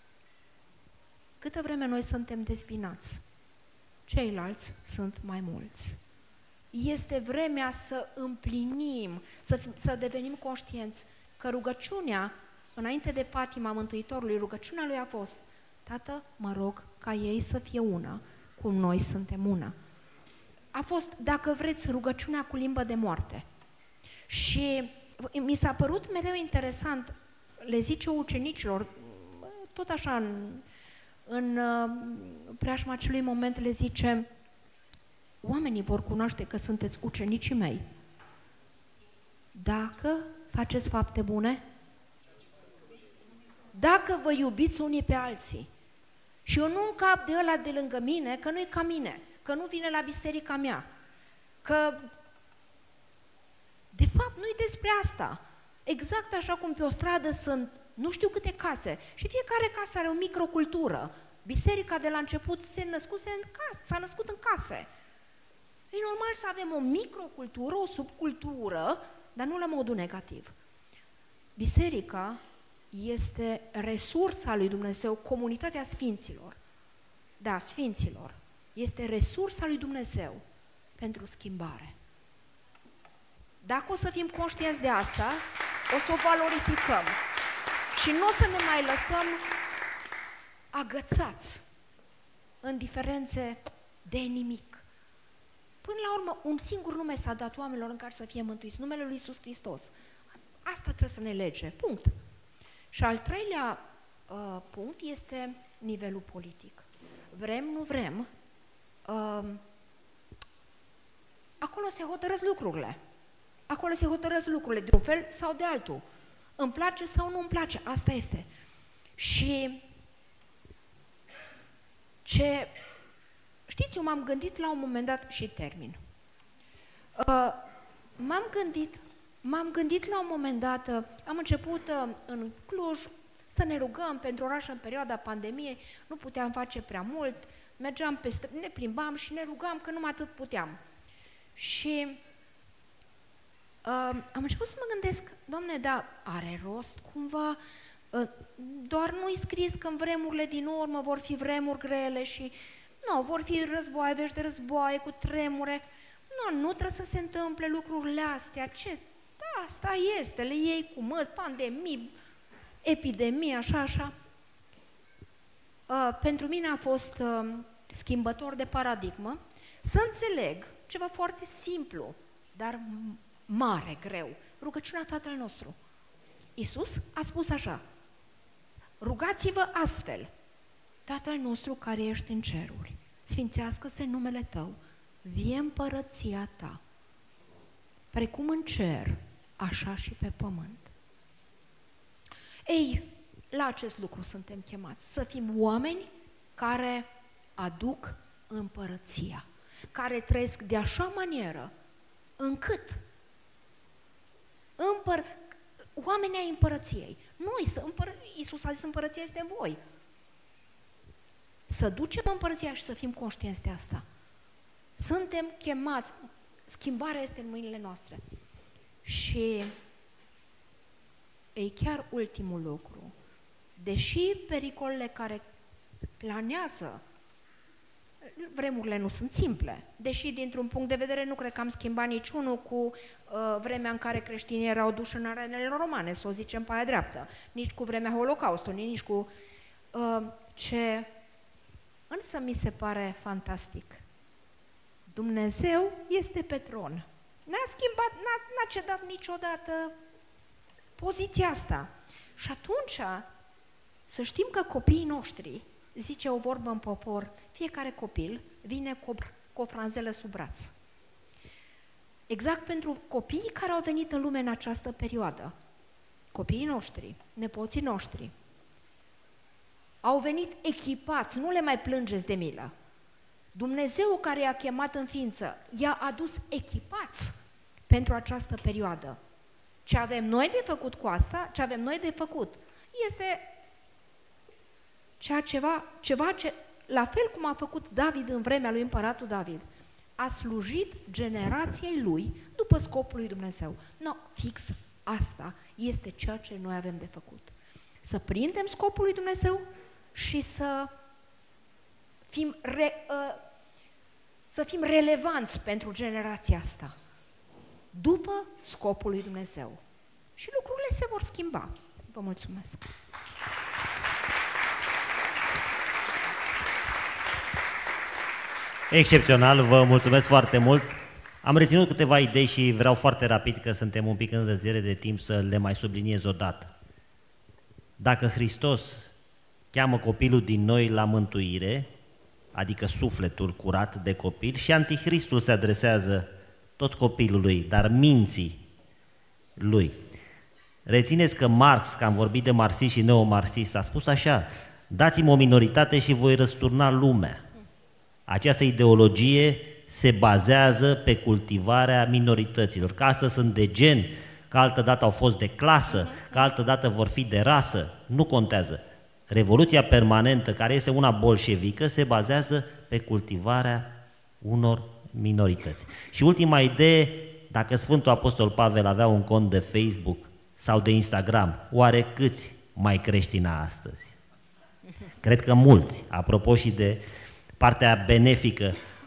Câtă vreme noi suntem dezbinați, ceilalți sunt mai mulți. Este vremea să împlinim, să, să devenim conștienți că rugăciunea, înainte de patima Mântuitorului, rugăciunea lui a fost: Tată, mă rog ca ei să fie una, cum noi suntem una. A fost, dacă vreți, rugăciunea cu limbă de moarte. Și mi s-a părut mereu interesant, le zice ucenicilor, tot așa în, în preajma acelui moment le zice: oamenii vor cunoaște că sunteți ucenicii mei dacă faceți fapte bune, dacă vă iubiți unii pe alții. Și eu nu încap de ăla de lângă mine, că nu-i ca mine, că nu vine la biserica mea, că de fapt nu-i despre asta. Exact așa cum pe o stradă sunt nu știu câte case și fiecare casă are o microcultură. Biserica de la început se născuse în casă, s-a născut în case. E normal să avem o microcultură, o subcultură, dar nu la modul negativ. Biserica este resursa lui Dumnezeu, comunitatea sfinților. Da, sfinților. Este resursa lui Dumnezeu pentru schimbare. Dacă o să fim conștienți de asta, o să o valorificăm. Și nu o să ne mai lăsăm agățați în diferențe de nimic. Până la urmă, un singur nume s-a dat oamenilor în care să fie mântuiți, numele lui Iisus Hristos. Asta trebuie să ne lege, punct. Și al treilea uh, punct este nivelul politic. Vrem, nu vrem, uh, acolo se hotărăsc lucrurile. Acolo se hotărăsc lucrurile, de un fel sau de altul. Îmi place sau nu îmi place, asta este. Și ce... Știți, eu m-am gândit la un moment dat, și termin. Uh, m-am gândit, m-am gândit la un moment dat, uh, am început uh, în Cluj să ne rugăm pentru oraș în perioada pandemiei, nu puteam face prea mult, mergeam pe stră, ne plimbam și ne rugam că numai atât puteam. Și uh, am început să mă gândesc, Doamne, dar are rost cumva, uh, doar nu-i scris că în vremurile din urmă vor fi vremuri grele și nu, vor fi războaie, vești de războaie, cu tremure. Nu, nu trebuie să se întâmple lucrurile astea. Ce? Da, asta este, le iei cu măt, pandemii, epidemie, așa, așa. Uh, pentru mine a fost uh, schimbător de paradigmă să înțeleg ceva foarte simplu, dar mare, greu. Rugăciunea Tatăl nostru. Iisus a spus așa: rugați-vă astfel: Tatăl nostru care ești în ceruri, sfințească-se numele Tău, vie împărăția Ta, precum în cer, așa și pe pământ. Ei, la acest lucru suntem chemați, să fim oameni care aduc împărăția, care trăiesc de așa manieră încât împăr... oamenii ai împărăției, noi, să împăr... Iisus a zis împărăția este în voi. Să ducem împărăția și să fim conștienți de asta. Suntem chemați, schimbarea este în mâinile noastre. Și e chiar ultimul lucru. Deși pericolele care planează, vremurile nu sunt simple, deși dintr-un punct de vedere nu cred că am schimbat niciunul cu uh, vremea în care creștinii erau duși în arenele romane, să o zicem pe aia dreaptă, nici cu vremea Holocaustului, nici cu uh, ce... Însă mi se pare fantastic. Dumnezeu este pe tron. N-a schimbat, n-a cedat niciodată poziția asta. Și atunci să știm că copiii noștri, zice o vorbă în popor, fiecare copil vine cu, cu o franzelă sub braț. Exact pentru copiii care au venit în lume în această perioadă, copiii noștri, nepoții noștri, au venit echipați, nu le mai plângeți de milă. Dumnezeu care i-a chemat în ființă, i-a adus echipați pentru această perioadă. Ce avem noi de făcut cu asta, ce avem noi de făcut, este ceea ceva, ceva ce, la fel cum a făcut David în vremea lui împăratul David, a slujit generației lui după scopul lui Dumnezeu. No, fix asta este ceea ce noi avem de făcut. Să prindem scopul lui Dumnezeu și să fim, re, uh, să fim relevanți pentru generația asta, după scopul lui Dumnezeu. Și lucrurile se vor schimba. Vă mulțumesc! Excepțional, vă mulțumesc foarte mult. Am reținut câteva idei și vreau foarte rapid, că suntem un pic în întârziere de timp, să le mai subliniez o dată. Dacă Hristos cheamă copilul din noi la mântuire, adică sufletul curat de copil, și Antichristul se adresează tot copilului, dar minții lui. Rețineți că Marx, că am vorbit de marxist și neomarxist, a spus așa: dați-mi o minoritate și voi răsturna lumea. Această ideologie se bazează pe cultivarea minorităților, că astăzi sunt de gen, că altădată au fost de clasă, că altădată vor fi de rasă, nu contează. Revoluția permanentă, care este una bolșevică, se bazează pe cultivarea unor minorități. Și ultima idee, dacă Sfântul Apostol Pavel avea un cont de Facebook sau de Instagram, oare câți mai creștini astăzi? Cred că mulți. Apropo și de partea benefică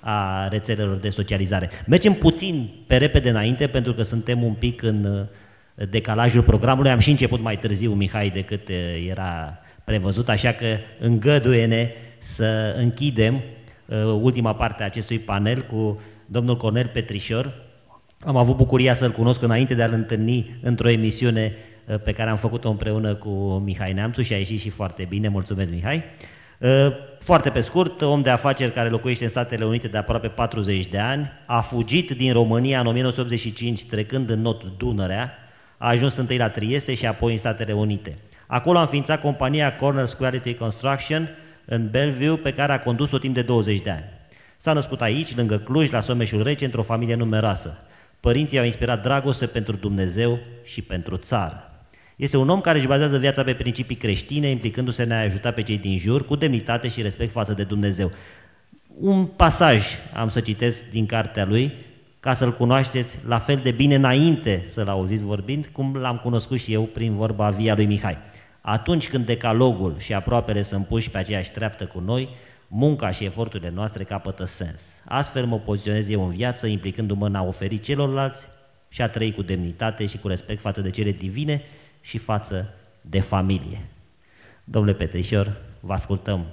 a rețelelor de socializare. Mergem puțin pe repede înainte, pentru că suntem un pic în decalajul programului. Am și început mai târziu, Mihai, decât era prevăzut, așa că îngăduie-ne să închidem ultima parte a acestui panel cu domnul Cornel Petrișor. Am avut bucuria să-l cunosc înainte de a-l întâlni într-o emisiune pe care am făcut-o împreună cu Mihai Neamțu și a ieșit și foarte bine. Mulțumesc, Mihai! Foarte pe scurt, om de afaceri care locuiește în Statele Unite de aproape patruzeci de ani, a fugit din România în o mie nouă sute optzeci și cinci, trecând în not Dunărea, a ajuns întâi la Trieste și apoi în Statele Unite. Acolo a înființat compania Corners Quality Construction în Bellevue, pe care a condus-o timp de douăzeci de ani. S-a născut aici, lângă Cluj, la Someșul Rece, într-o familie numeroasă. Părinții au inspirat dragoste pentru Dumnezeu și pentru țară. Este un om care își bazează viața pe principii creștine, implicându-se în a ajuta pe cei din jur, cu demnitate și respect față de Dumnezeu. Un pasaj am să citesc din cartea lui, ca să-l cunoașteți la fel de bine înainte să-l auziți vorbind, cum l-am cunoscut și eu prin vorba via lui Mihai. Atunci când decalogul și aproapele sunt puși pe aceeași treaptă cu noi, munca și eforturile noastre capătă sens. Astfel mă poziționez eu în viață, implicându-mă în a oferi celorlalți și a trăi cu demnitate și cu respect față de cele divine și față de familie. Domnule Petrișor, vă ascultăm.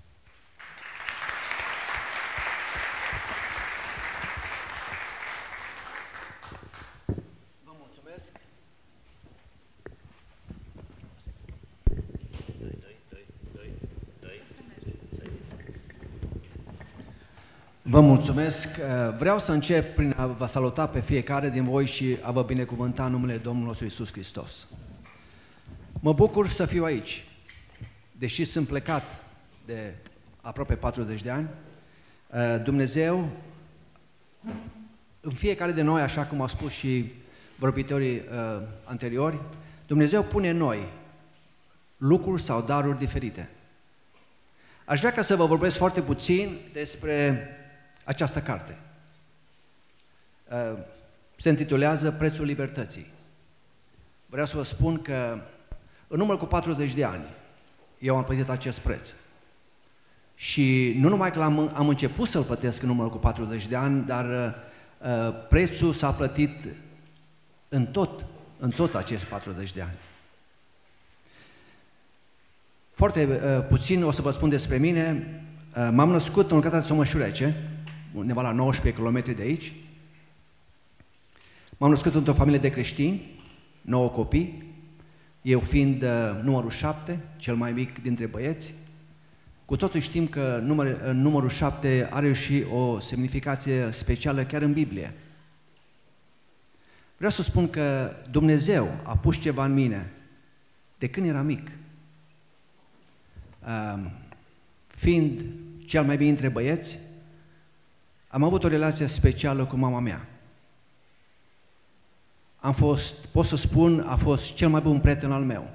Vă mulțumesc. Vă mulțumesc. Vreau să încep prin a vă saluta pe fiecare din voi și a vă binecuvânta în numele Domnului nostru Iisus Hristos. Mă bucur să fiu aici, deși sunt plecat de aproape patruzeci de ani. Dumnezeu, în fiecare de noi, așa cum au spus și vorbitorii anteriori, Dumnezeu pune în noi lucruri sau daruri diferite. Aș vrea ca să vă vorbesc foarte puțin despre această carte. Se intitulează Prețul Libertății. Vreau să vă spun că în urmă cu patruzeci de ani eu am plătit acest preț. Și nu numai că am, am început să-l plătesc în urmă cu patruzeci de ani, dar uh, prețul s-a plătit în tot, în tot acești patruzeci de ani. Foarte uh, puțin o să vă spun despre mine. Uh, m-am născut în localitatea Someșul Rece, undeva la nouăsprezece kilometri de aici. M-am născut într-o familie de creștini, nouă copii, eu fiind uh, numărul șapte, cel mai mic dintre băieți. Cu totul știm că număr, uh, numărul șapte are și o semnificație specială chiar în Biblie. Vreau să spun că Dumnezeu a pus ceva în mine de când eram mic. Uh, fiind cel mai mic dintre băieți, am avut o relație specială cu mama mea. Am fost, pot să spun, a fost cel mai bun prieten al meu.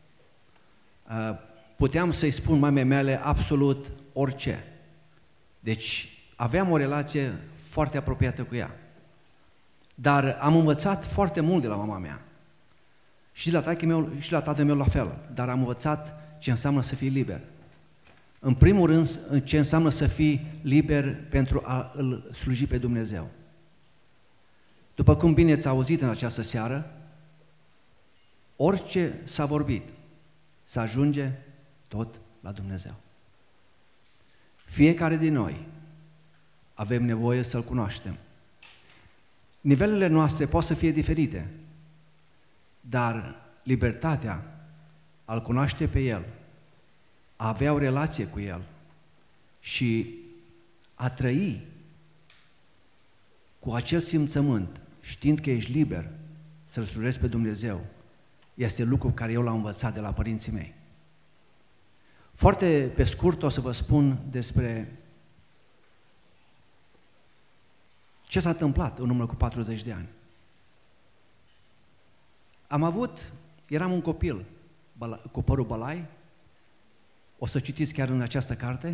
Puteam să-i spun mamei mele absolut orice. Deci aveam o relație foarte apropiată cu ea. Dar am învățat foarte mult de la mama mea. Și la tatăl meu, și la tatăl meu la fel. Dar am învățat ce înseamnă să fii liber. În primul rând, ce înseamnă să fii liber pentru a îl sluji pe Dumnezeu. După cum bine ați auzit în această seară, orice s-a vorbit, să ajunge tot la Dumnezeu. Fiecare din noi avem nevoie să-L cunoaștem. Nivelele noastre pot să fie diferite, dar libertatea a-L cunoaște pe El, a avea o relație cu El și a trăi cu acel simțământ, știind că ești liber să-L slujești pe Dumnezeu, este lucru care eu l-am învățat de la părinții mei. Foarte pe scurt o să vă spun despre ce s-a întâmplat în urmă cu patruzeci de ani. Am avut, eram un copil cu părul bălai, o să citiți chiar în această carte,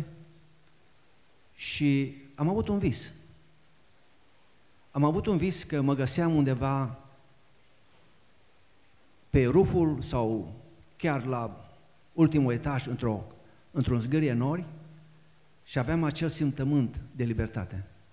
și am avut un vis. Am avut un vis că mă găseam undeva pe ruful sau chiar la ultimul etaj într-o, într-un zgârie nori și aveam acel simțământ de libertate.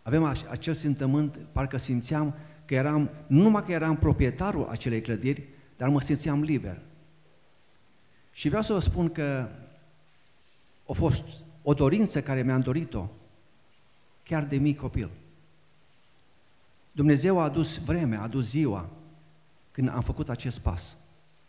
Avem acel simțământ, parcă simțeam că eram, nu numai că eram proprietarul acelei clădiri, dar mă simțeam liber. Și vreau să vă spun că a fost o dorință care mi-am dorit-o chiar de mic copil. Dumnezeu a adus vremea, a adus ziua când am făcut acest pas.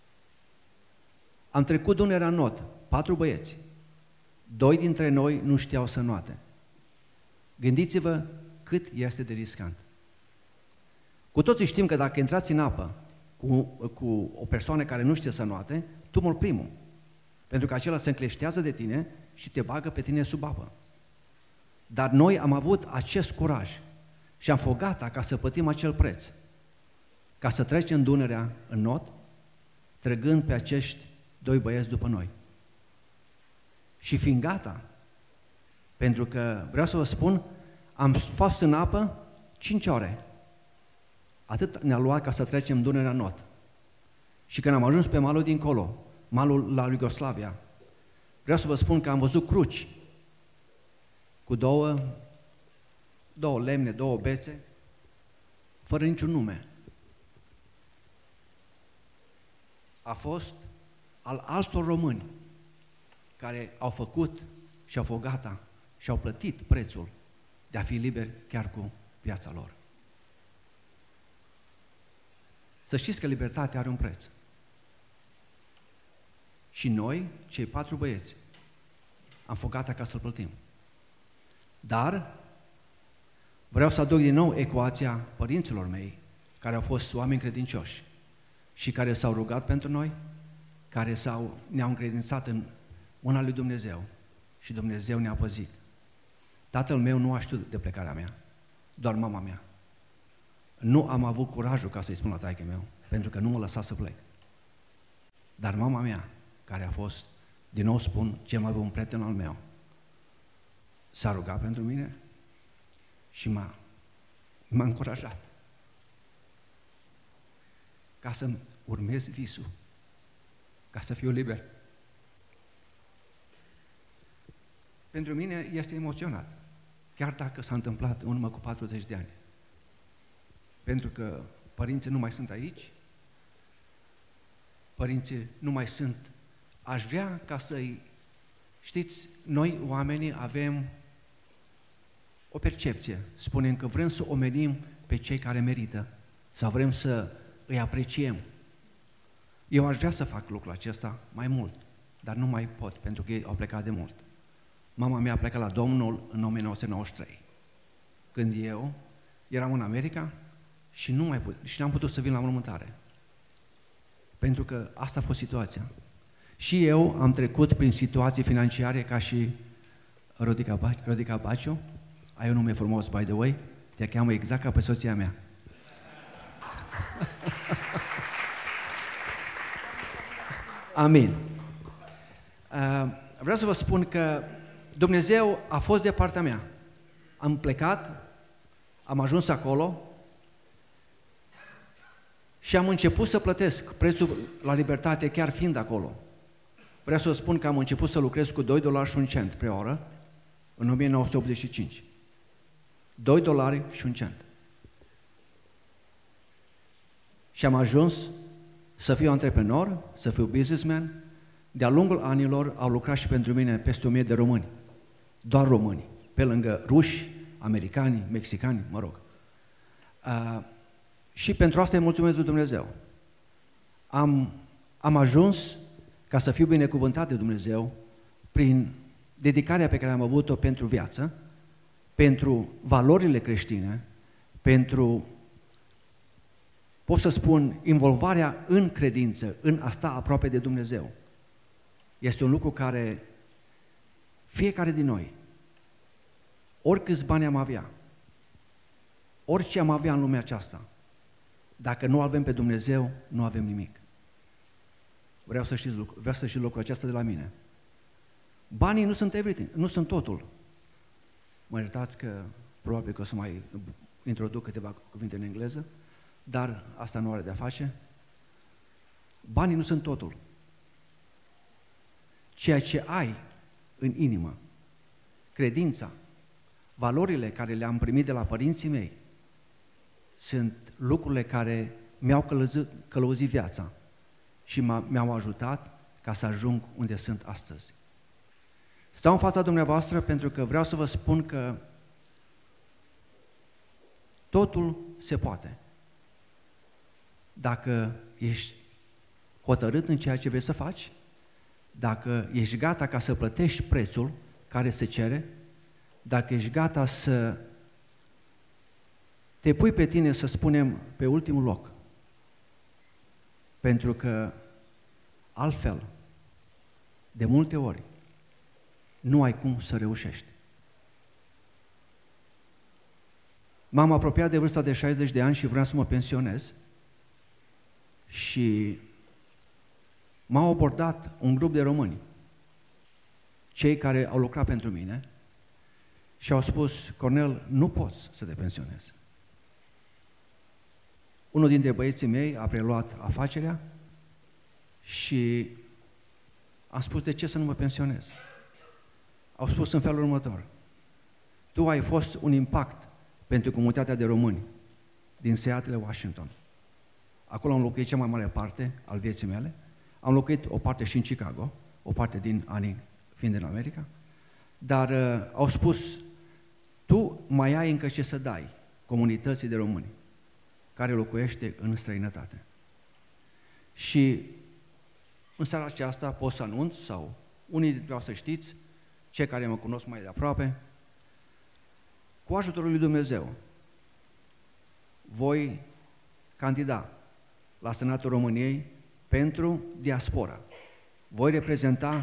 Am trecut Dunărea în not, patru băieți. Doi dintre noi nu știau să înoate. Gândiți-vă cât este de riscant. Cu toții știm că dacă intrați în apă cu, cu o persoană care nu știe să înoate, tu mori primul. Pentru că acela se încleștează de tine și te bagă pe tine sub apă. Dar noi am avut acest curaj și am fost gata ca să plătim acel preț, ca să trecem Dunărea în not, trăgând pe acești doi băieți după noi. Și fiind gata, pentru că vreau să vă spun, am fost în apă cinci ore. Atât ne-a luat ca să trecem Dunărea în not. Și când am ajuns pe malul dincolo, malul la Iugoslavia, vreau să vă spun că am văzut cruci cu două, două lemne, două bețe, fără niciun nume. A fost al altor români care au făcut și au fost gata și au plătit prețul de a fi liberi chiar cu viața lor. Să știți că libertatea are un preț. Și noi, cei patru băieți, am fost gata ca să-l plătim. Dar vreau să aduc din nou ecuația părinților mei, care au fost oameni credincioși și care s-au rugat pentru noi, care s-au, ne-au încredințat în mâna lui Dumnezeu și Dumnezeu ne-a păzit. Tatăl meu nu a știut de plecarea mea, doar mama mea. Nu am avut curajul ca să-i spun la taică meu, pentru că nu mă lăsa să plec. Dar mama mea, care a fost, din nou spun, cel mai bun prieten al meu, s-a rugat pentru mine și m-a, m-a încurajat ca să-mi urmez visul, ca să fiu liber. Pentru mine este emoționat, chiar dacă s-a întâmplat în urmă cu patruzeci de ani. Pentru că părinții nu mai sunt aici, părinții nu mai sunt. Aș vrea ca să-i, știți, noi oamenii avem o percepție, spunem că vrem să omenim pe cei care merită sau vrem să îi apreciem. Eu aș vrea să fac lucrul acesta mai mult, dar nu mai pot, pentru că ei au plecat de mult. Mama mea a plecat la Domnul în o mie nouă sute nouăzeci și trei, când eu eram în America și nu mai put, și n-am putut să vin la mormântare. Pentru că asta a fost situația. Și eu am trecut prin situații financiare ca și Rodica, Bac- Rodica Baciu, ai un nume frumos, by the way, te cheamă exact ca pe soția mea. Amin. Uh, vreau să vă spun că Dumnezeu a fost de partea mea. Am plecat, am ajuns acolo și am început să plătesc prețul la libertate chiar fiind acolo. Vreau să vă spun că am început să lucrez cu doi dolari și un cent pe oră în o mie nouă sute optzeci și cinci. doi dolari și un cent. Și am ajuns să fiu antreprenor, să fiu businessman. De-a lungul anilor au lucrat și pentru mine peste o mie de români. Doar români, pe lângă ruși, americani, mexicani, mă rog. Uh, și pentru asta îi mulțumesc lui Dumnezeu. Am, am ajuns ca să fiu binecuvântat de Dumnezeu prin dedicarea pe care am avut-o pentru viață, pentru valorile creștine, pentru, pot să spun, involvarea în credință, în a sta aproape de Dumnezeu. Este un lucru care fiecare din noi, oricâți bani am avea, orice am avea în lumea aceasta, dacă nu avem pe Dumnezeu, nu avem nimic. Vreau să știți, vreau să știți lucrul acesta de la mine. Banii nu sunt everything, nu sunt totul. Mă iertați că probabil că o să mai introduc câteva cuvinte în engleză, dar asta nu are de-a face. Banii nu sunt totul. Ceea ce ai în inimă, credința, Valorile care le-am primit de la părinții mei sunt lucrurile care mi-au călăuzit, călăuzit viața și mi-au ajutat ca să ajung unde sunt astăzi. Stau în fața dumneavoastră pentru că vreau să vă spun că totul se poate. Dacă ești hotărât în ceea ce vrei să faci, dacă ești gata ca să plătești prețul care se cere, dacă ești gata să te pui pe tine, să spunem, pe ultimul loc, pentru că altfel, de multe ori, nu ai cum să reușești. M-am apropiat de vârsta de șaizeci de ani și vreau să mă pensionez și m-au abordat un grup de români, cei care au lucrat pentru mine, și au spus: Cornel, nu poți să te pensionezi. Unul dintre băieții mei a preluat afacerea și am spus: de ce să nu mă pensionez? Au spus în felul următor: tu ai fost un impact pentru comunitatea de români din Seattle, Washington. Acolo am locuit cea mai mare parte al vieții mele. Am locuit o parte și în Chicago, o parte din anii fiind în America, dar uh, au spus: tu mai ai încă ce să dai comunității de români care locuiește în străinătate. Și în seara aceasta pot să anunț, sau unii dintre voi să știți, cei care mă cunosc mai de aproape, cu ajutorul lui Dumnezeu voi candida la Senatul României pentru diaspora. Voi reprezenta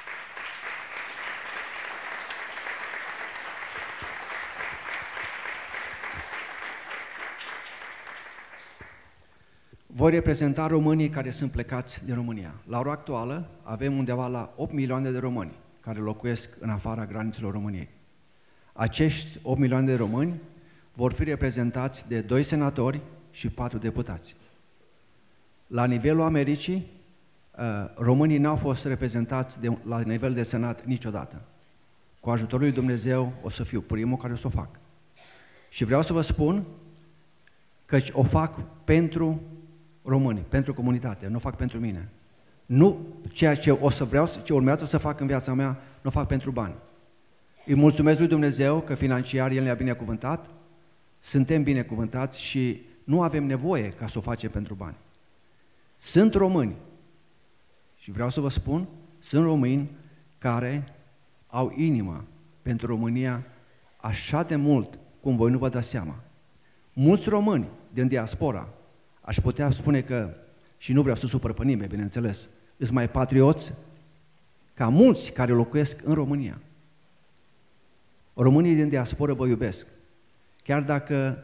Voi reprezenta românii care sunt plecați din România. La ora actuală avem undeva la opt milioane de români care locuiesc în afara granițelor României. Acești opt milioane de români vor fi reprezentați de doi senatori și patru deputați. La nivelul Americii, românii n-au fost reprezentați de, la nivel de senat niciodată. Cu ajutorul lui Dumnezeu o să fiu primul care o să o fac. Și vreau să vă spun că o fac pentru români, pentru comunitate, nu o fac pentru mine. Nu ceea ce o să vreau, ce urmează să fac în viața mea, nu o fac pentru bani. Îi mulțumesc lui Dumnezeu că financiar El ne-a binecuvântat, suntem binecuvântați și nu avem nevoie ca să o facem pentru bani. Sunt români și vreau să vă spun, sunt români care au inimă pentru România așa de mult cum voi nu vă dați seama. Mulți români din diaspora, aș putea spune că, și nu vreau să supăr pe nimeni, bineînțeles, sunt mai patrioți ca mulți care locuiesc în România. Românii din diasporă vă iubesc. Chiar dacă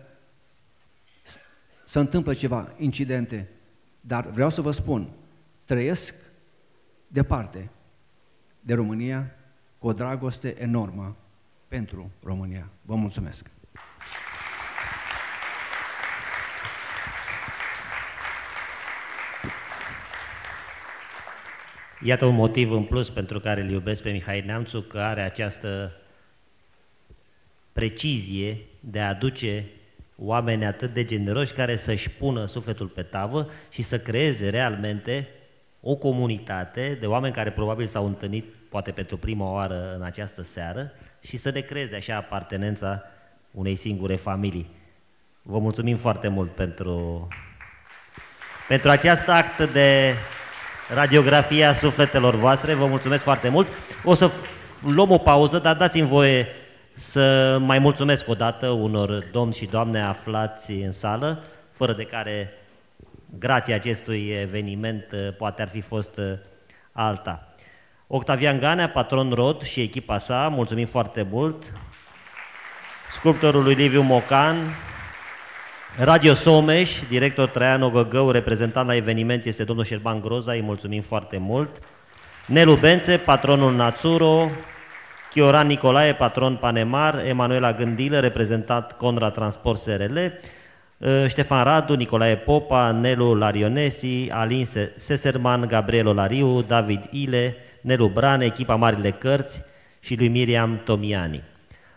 se întâmplă ceva, incidente, dar vreau să vă spun, trăiesc departe de România cu o dragoste enormă pentru România. Vă mulțumesc! Iată un motiv în plus pentru care îl iubesc pe Mihai Neamțu, că are această precizie de a aduce oameni atât de generoși care să-și pună sufletul pe tavă și să creeze realmente o comunitate de oameni care probabil s-au întâlnit poate pentru prima oară în această seară și să ne creeze așa apartenența unei singure familii. Vă mulțumim foarte mult pentru, pentru acest act de radiografie a sufletelor voastre. Vă mulțumesc foarte mult. O să luăm o pauză, dar dați-mi voie să mai mulțumesc o dată unor domni și doamne aflați în sală, fără de care grația acestui eveniment poate ar fi fost alta. Octavian Ganea, patron Rod și echipa sa, mulțumim foarte mult. Sculptorului Liviu Mocan, Radio Someș, director Traian Ogăgău, reprezentant la eveniment este domnul Șerban Groza, îi mulțumim foarte mult. Nelu Bențe, patronul Națuro, Chioran Nicolae, patron Panemar, Emanuela Gândilă, reprezentant Conrad Transport S R L, Ștefan Radu, Nicolae Popa, Nelu Larionesi, Alin Seserman, Gabriel Olariu, David Ile, Nelu Brane, echipa Marile Cărți și lui Miriam Tomiani.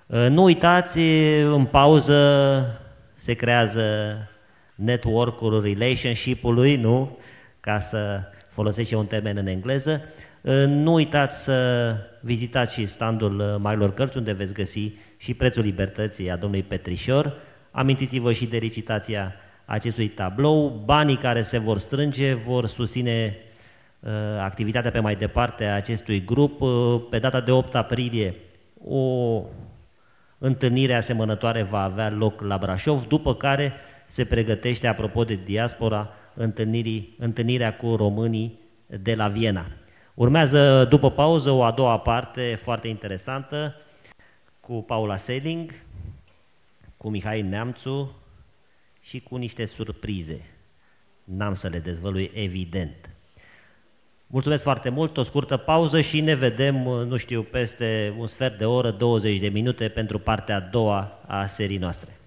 Nu uitați, în pauză se creează network-ul relationship-ului, nu? Ca să folosesc eu un termen în engleză. Nu uitați să vizitați și standul Marilor Cărți, unde veți găsi și Prețul Libertății a domnului Petrișor. Amintiți-vă și de licitația acestui tablou. Banii care se vor strânge vor susține uh, activitatea pe mai departe a acestui grup. Uh, pe data de opt aprilie o întâlnire asemănătoare va avea loc la Brașov, după care se pregătește, apropo de diaspora, întâlnirea cu românii de la Viena. Urmează, după pauză, o a doua parte foarte interesantă cu Paula Seling, cu Mihai Neamțu și cu niște surprize. N-am să le dezvălui, evident. Mulțumesc foarte mult, o scurtă pauză și ne vedem, nu știu, peste un sfert de oră, douăzeci de minute pentru partea a doua a serii noastre.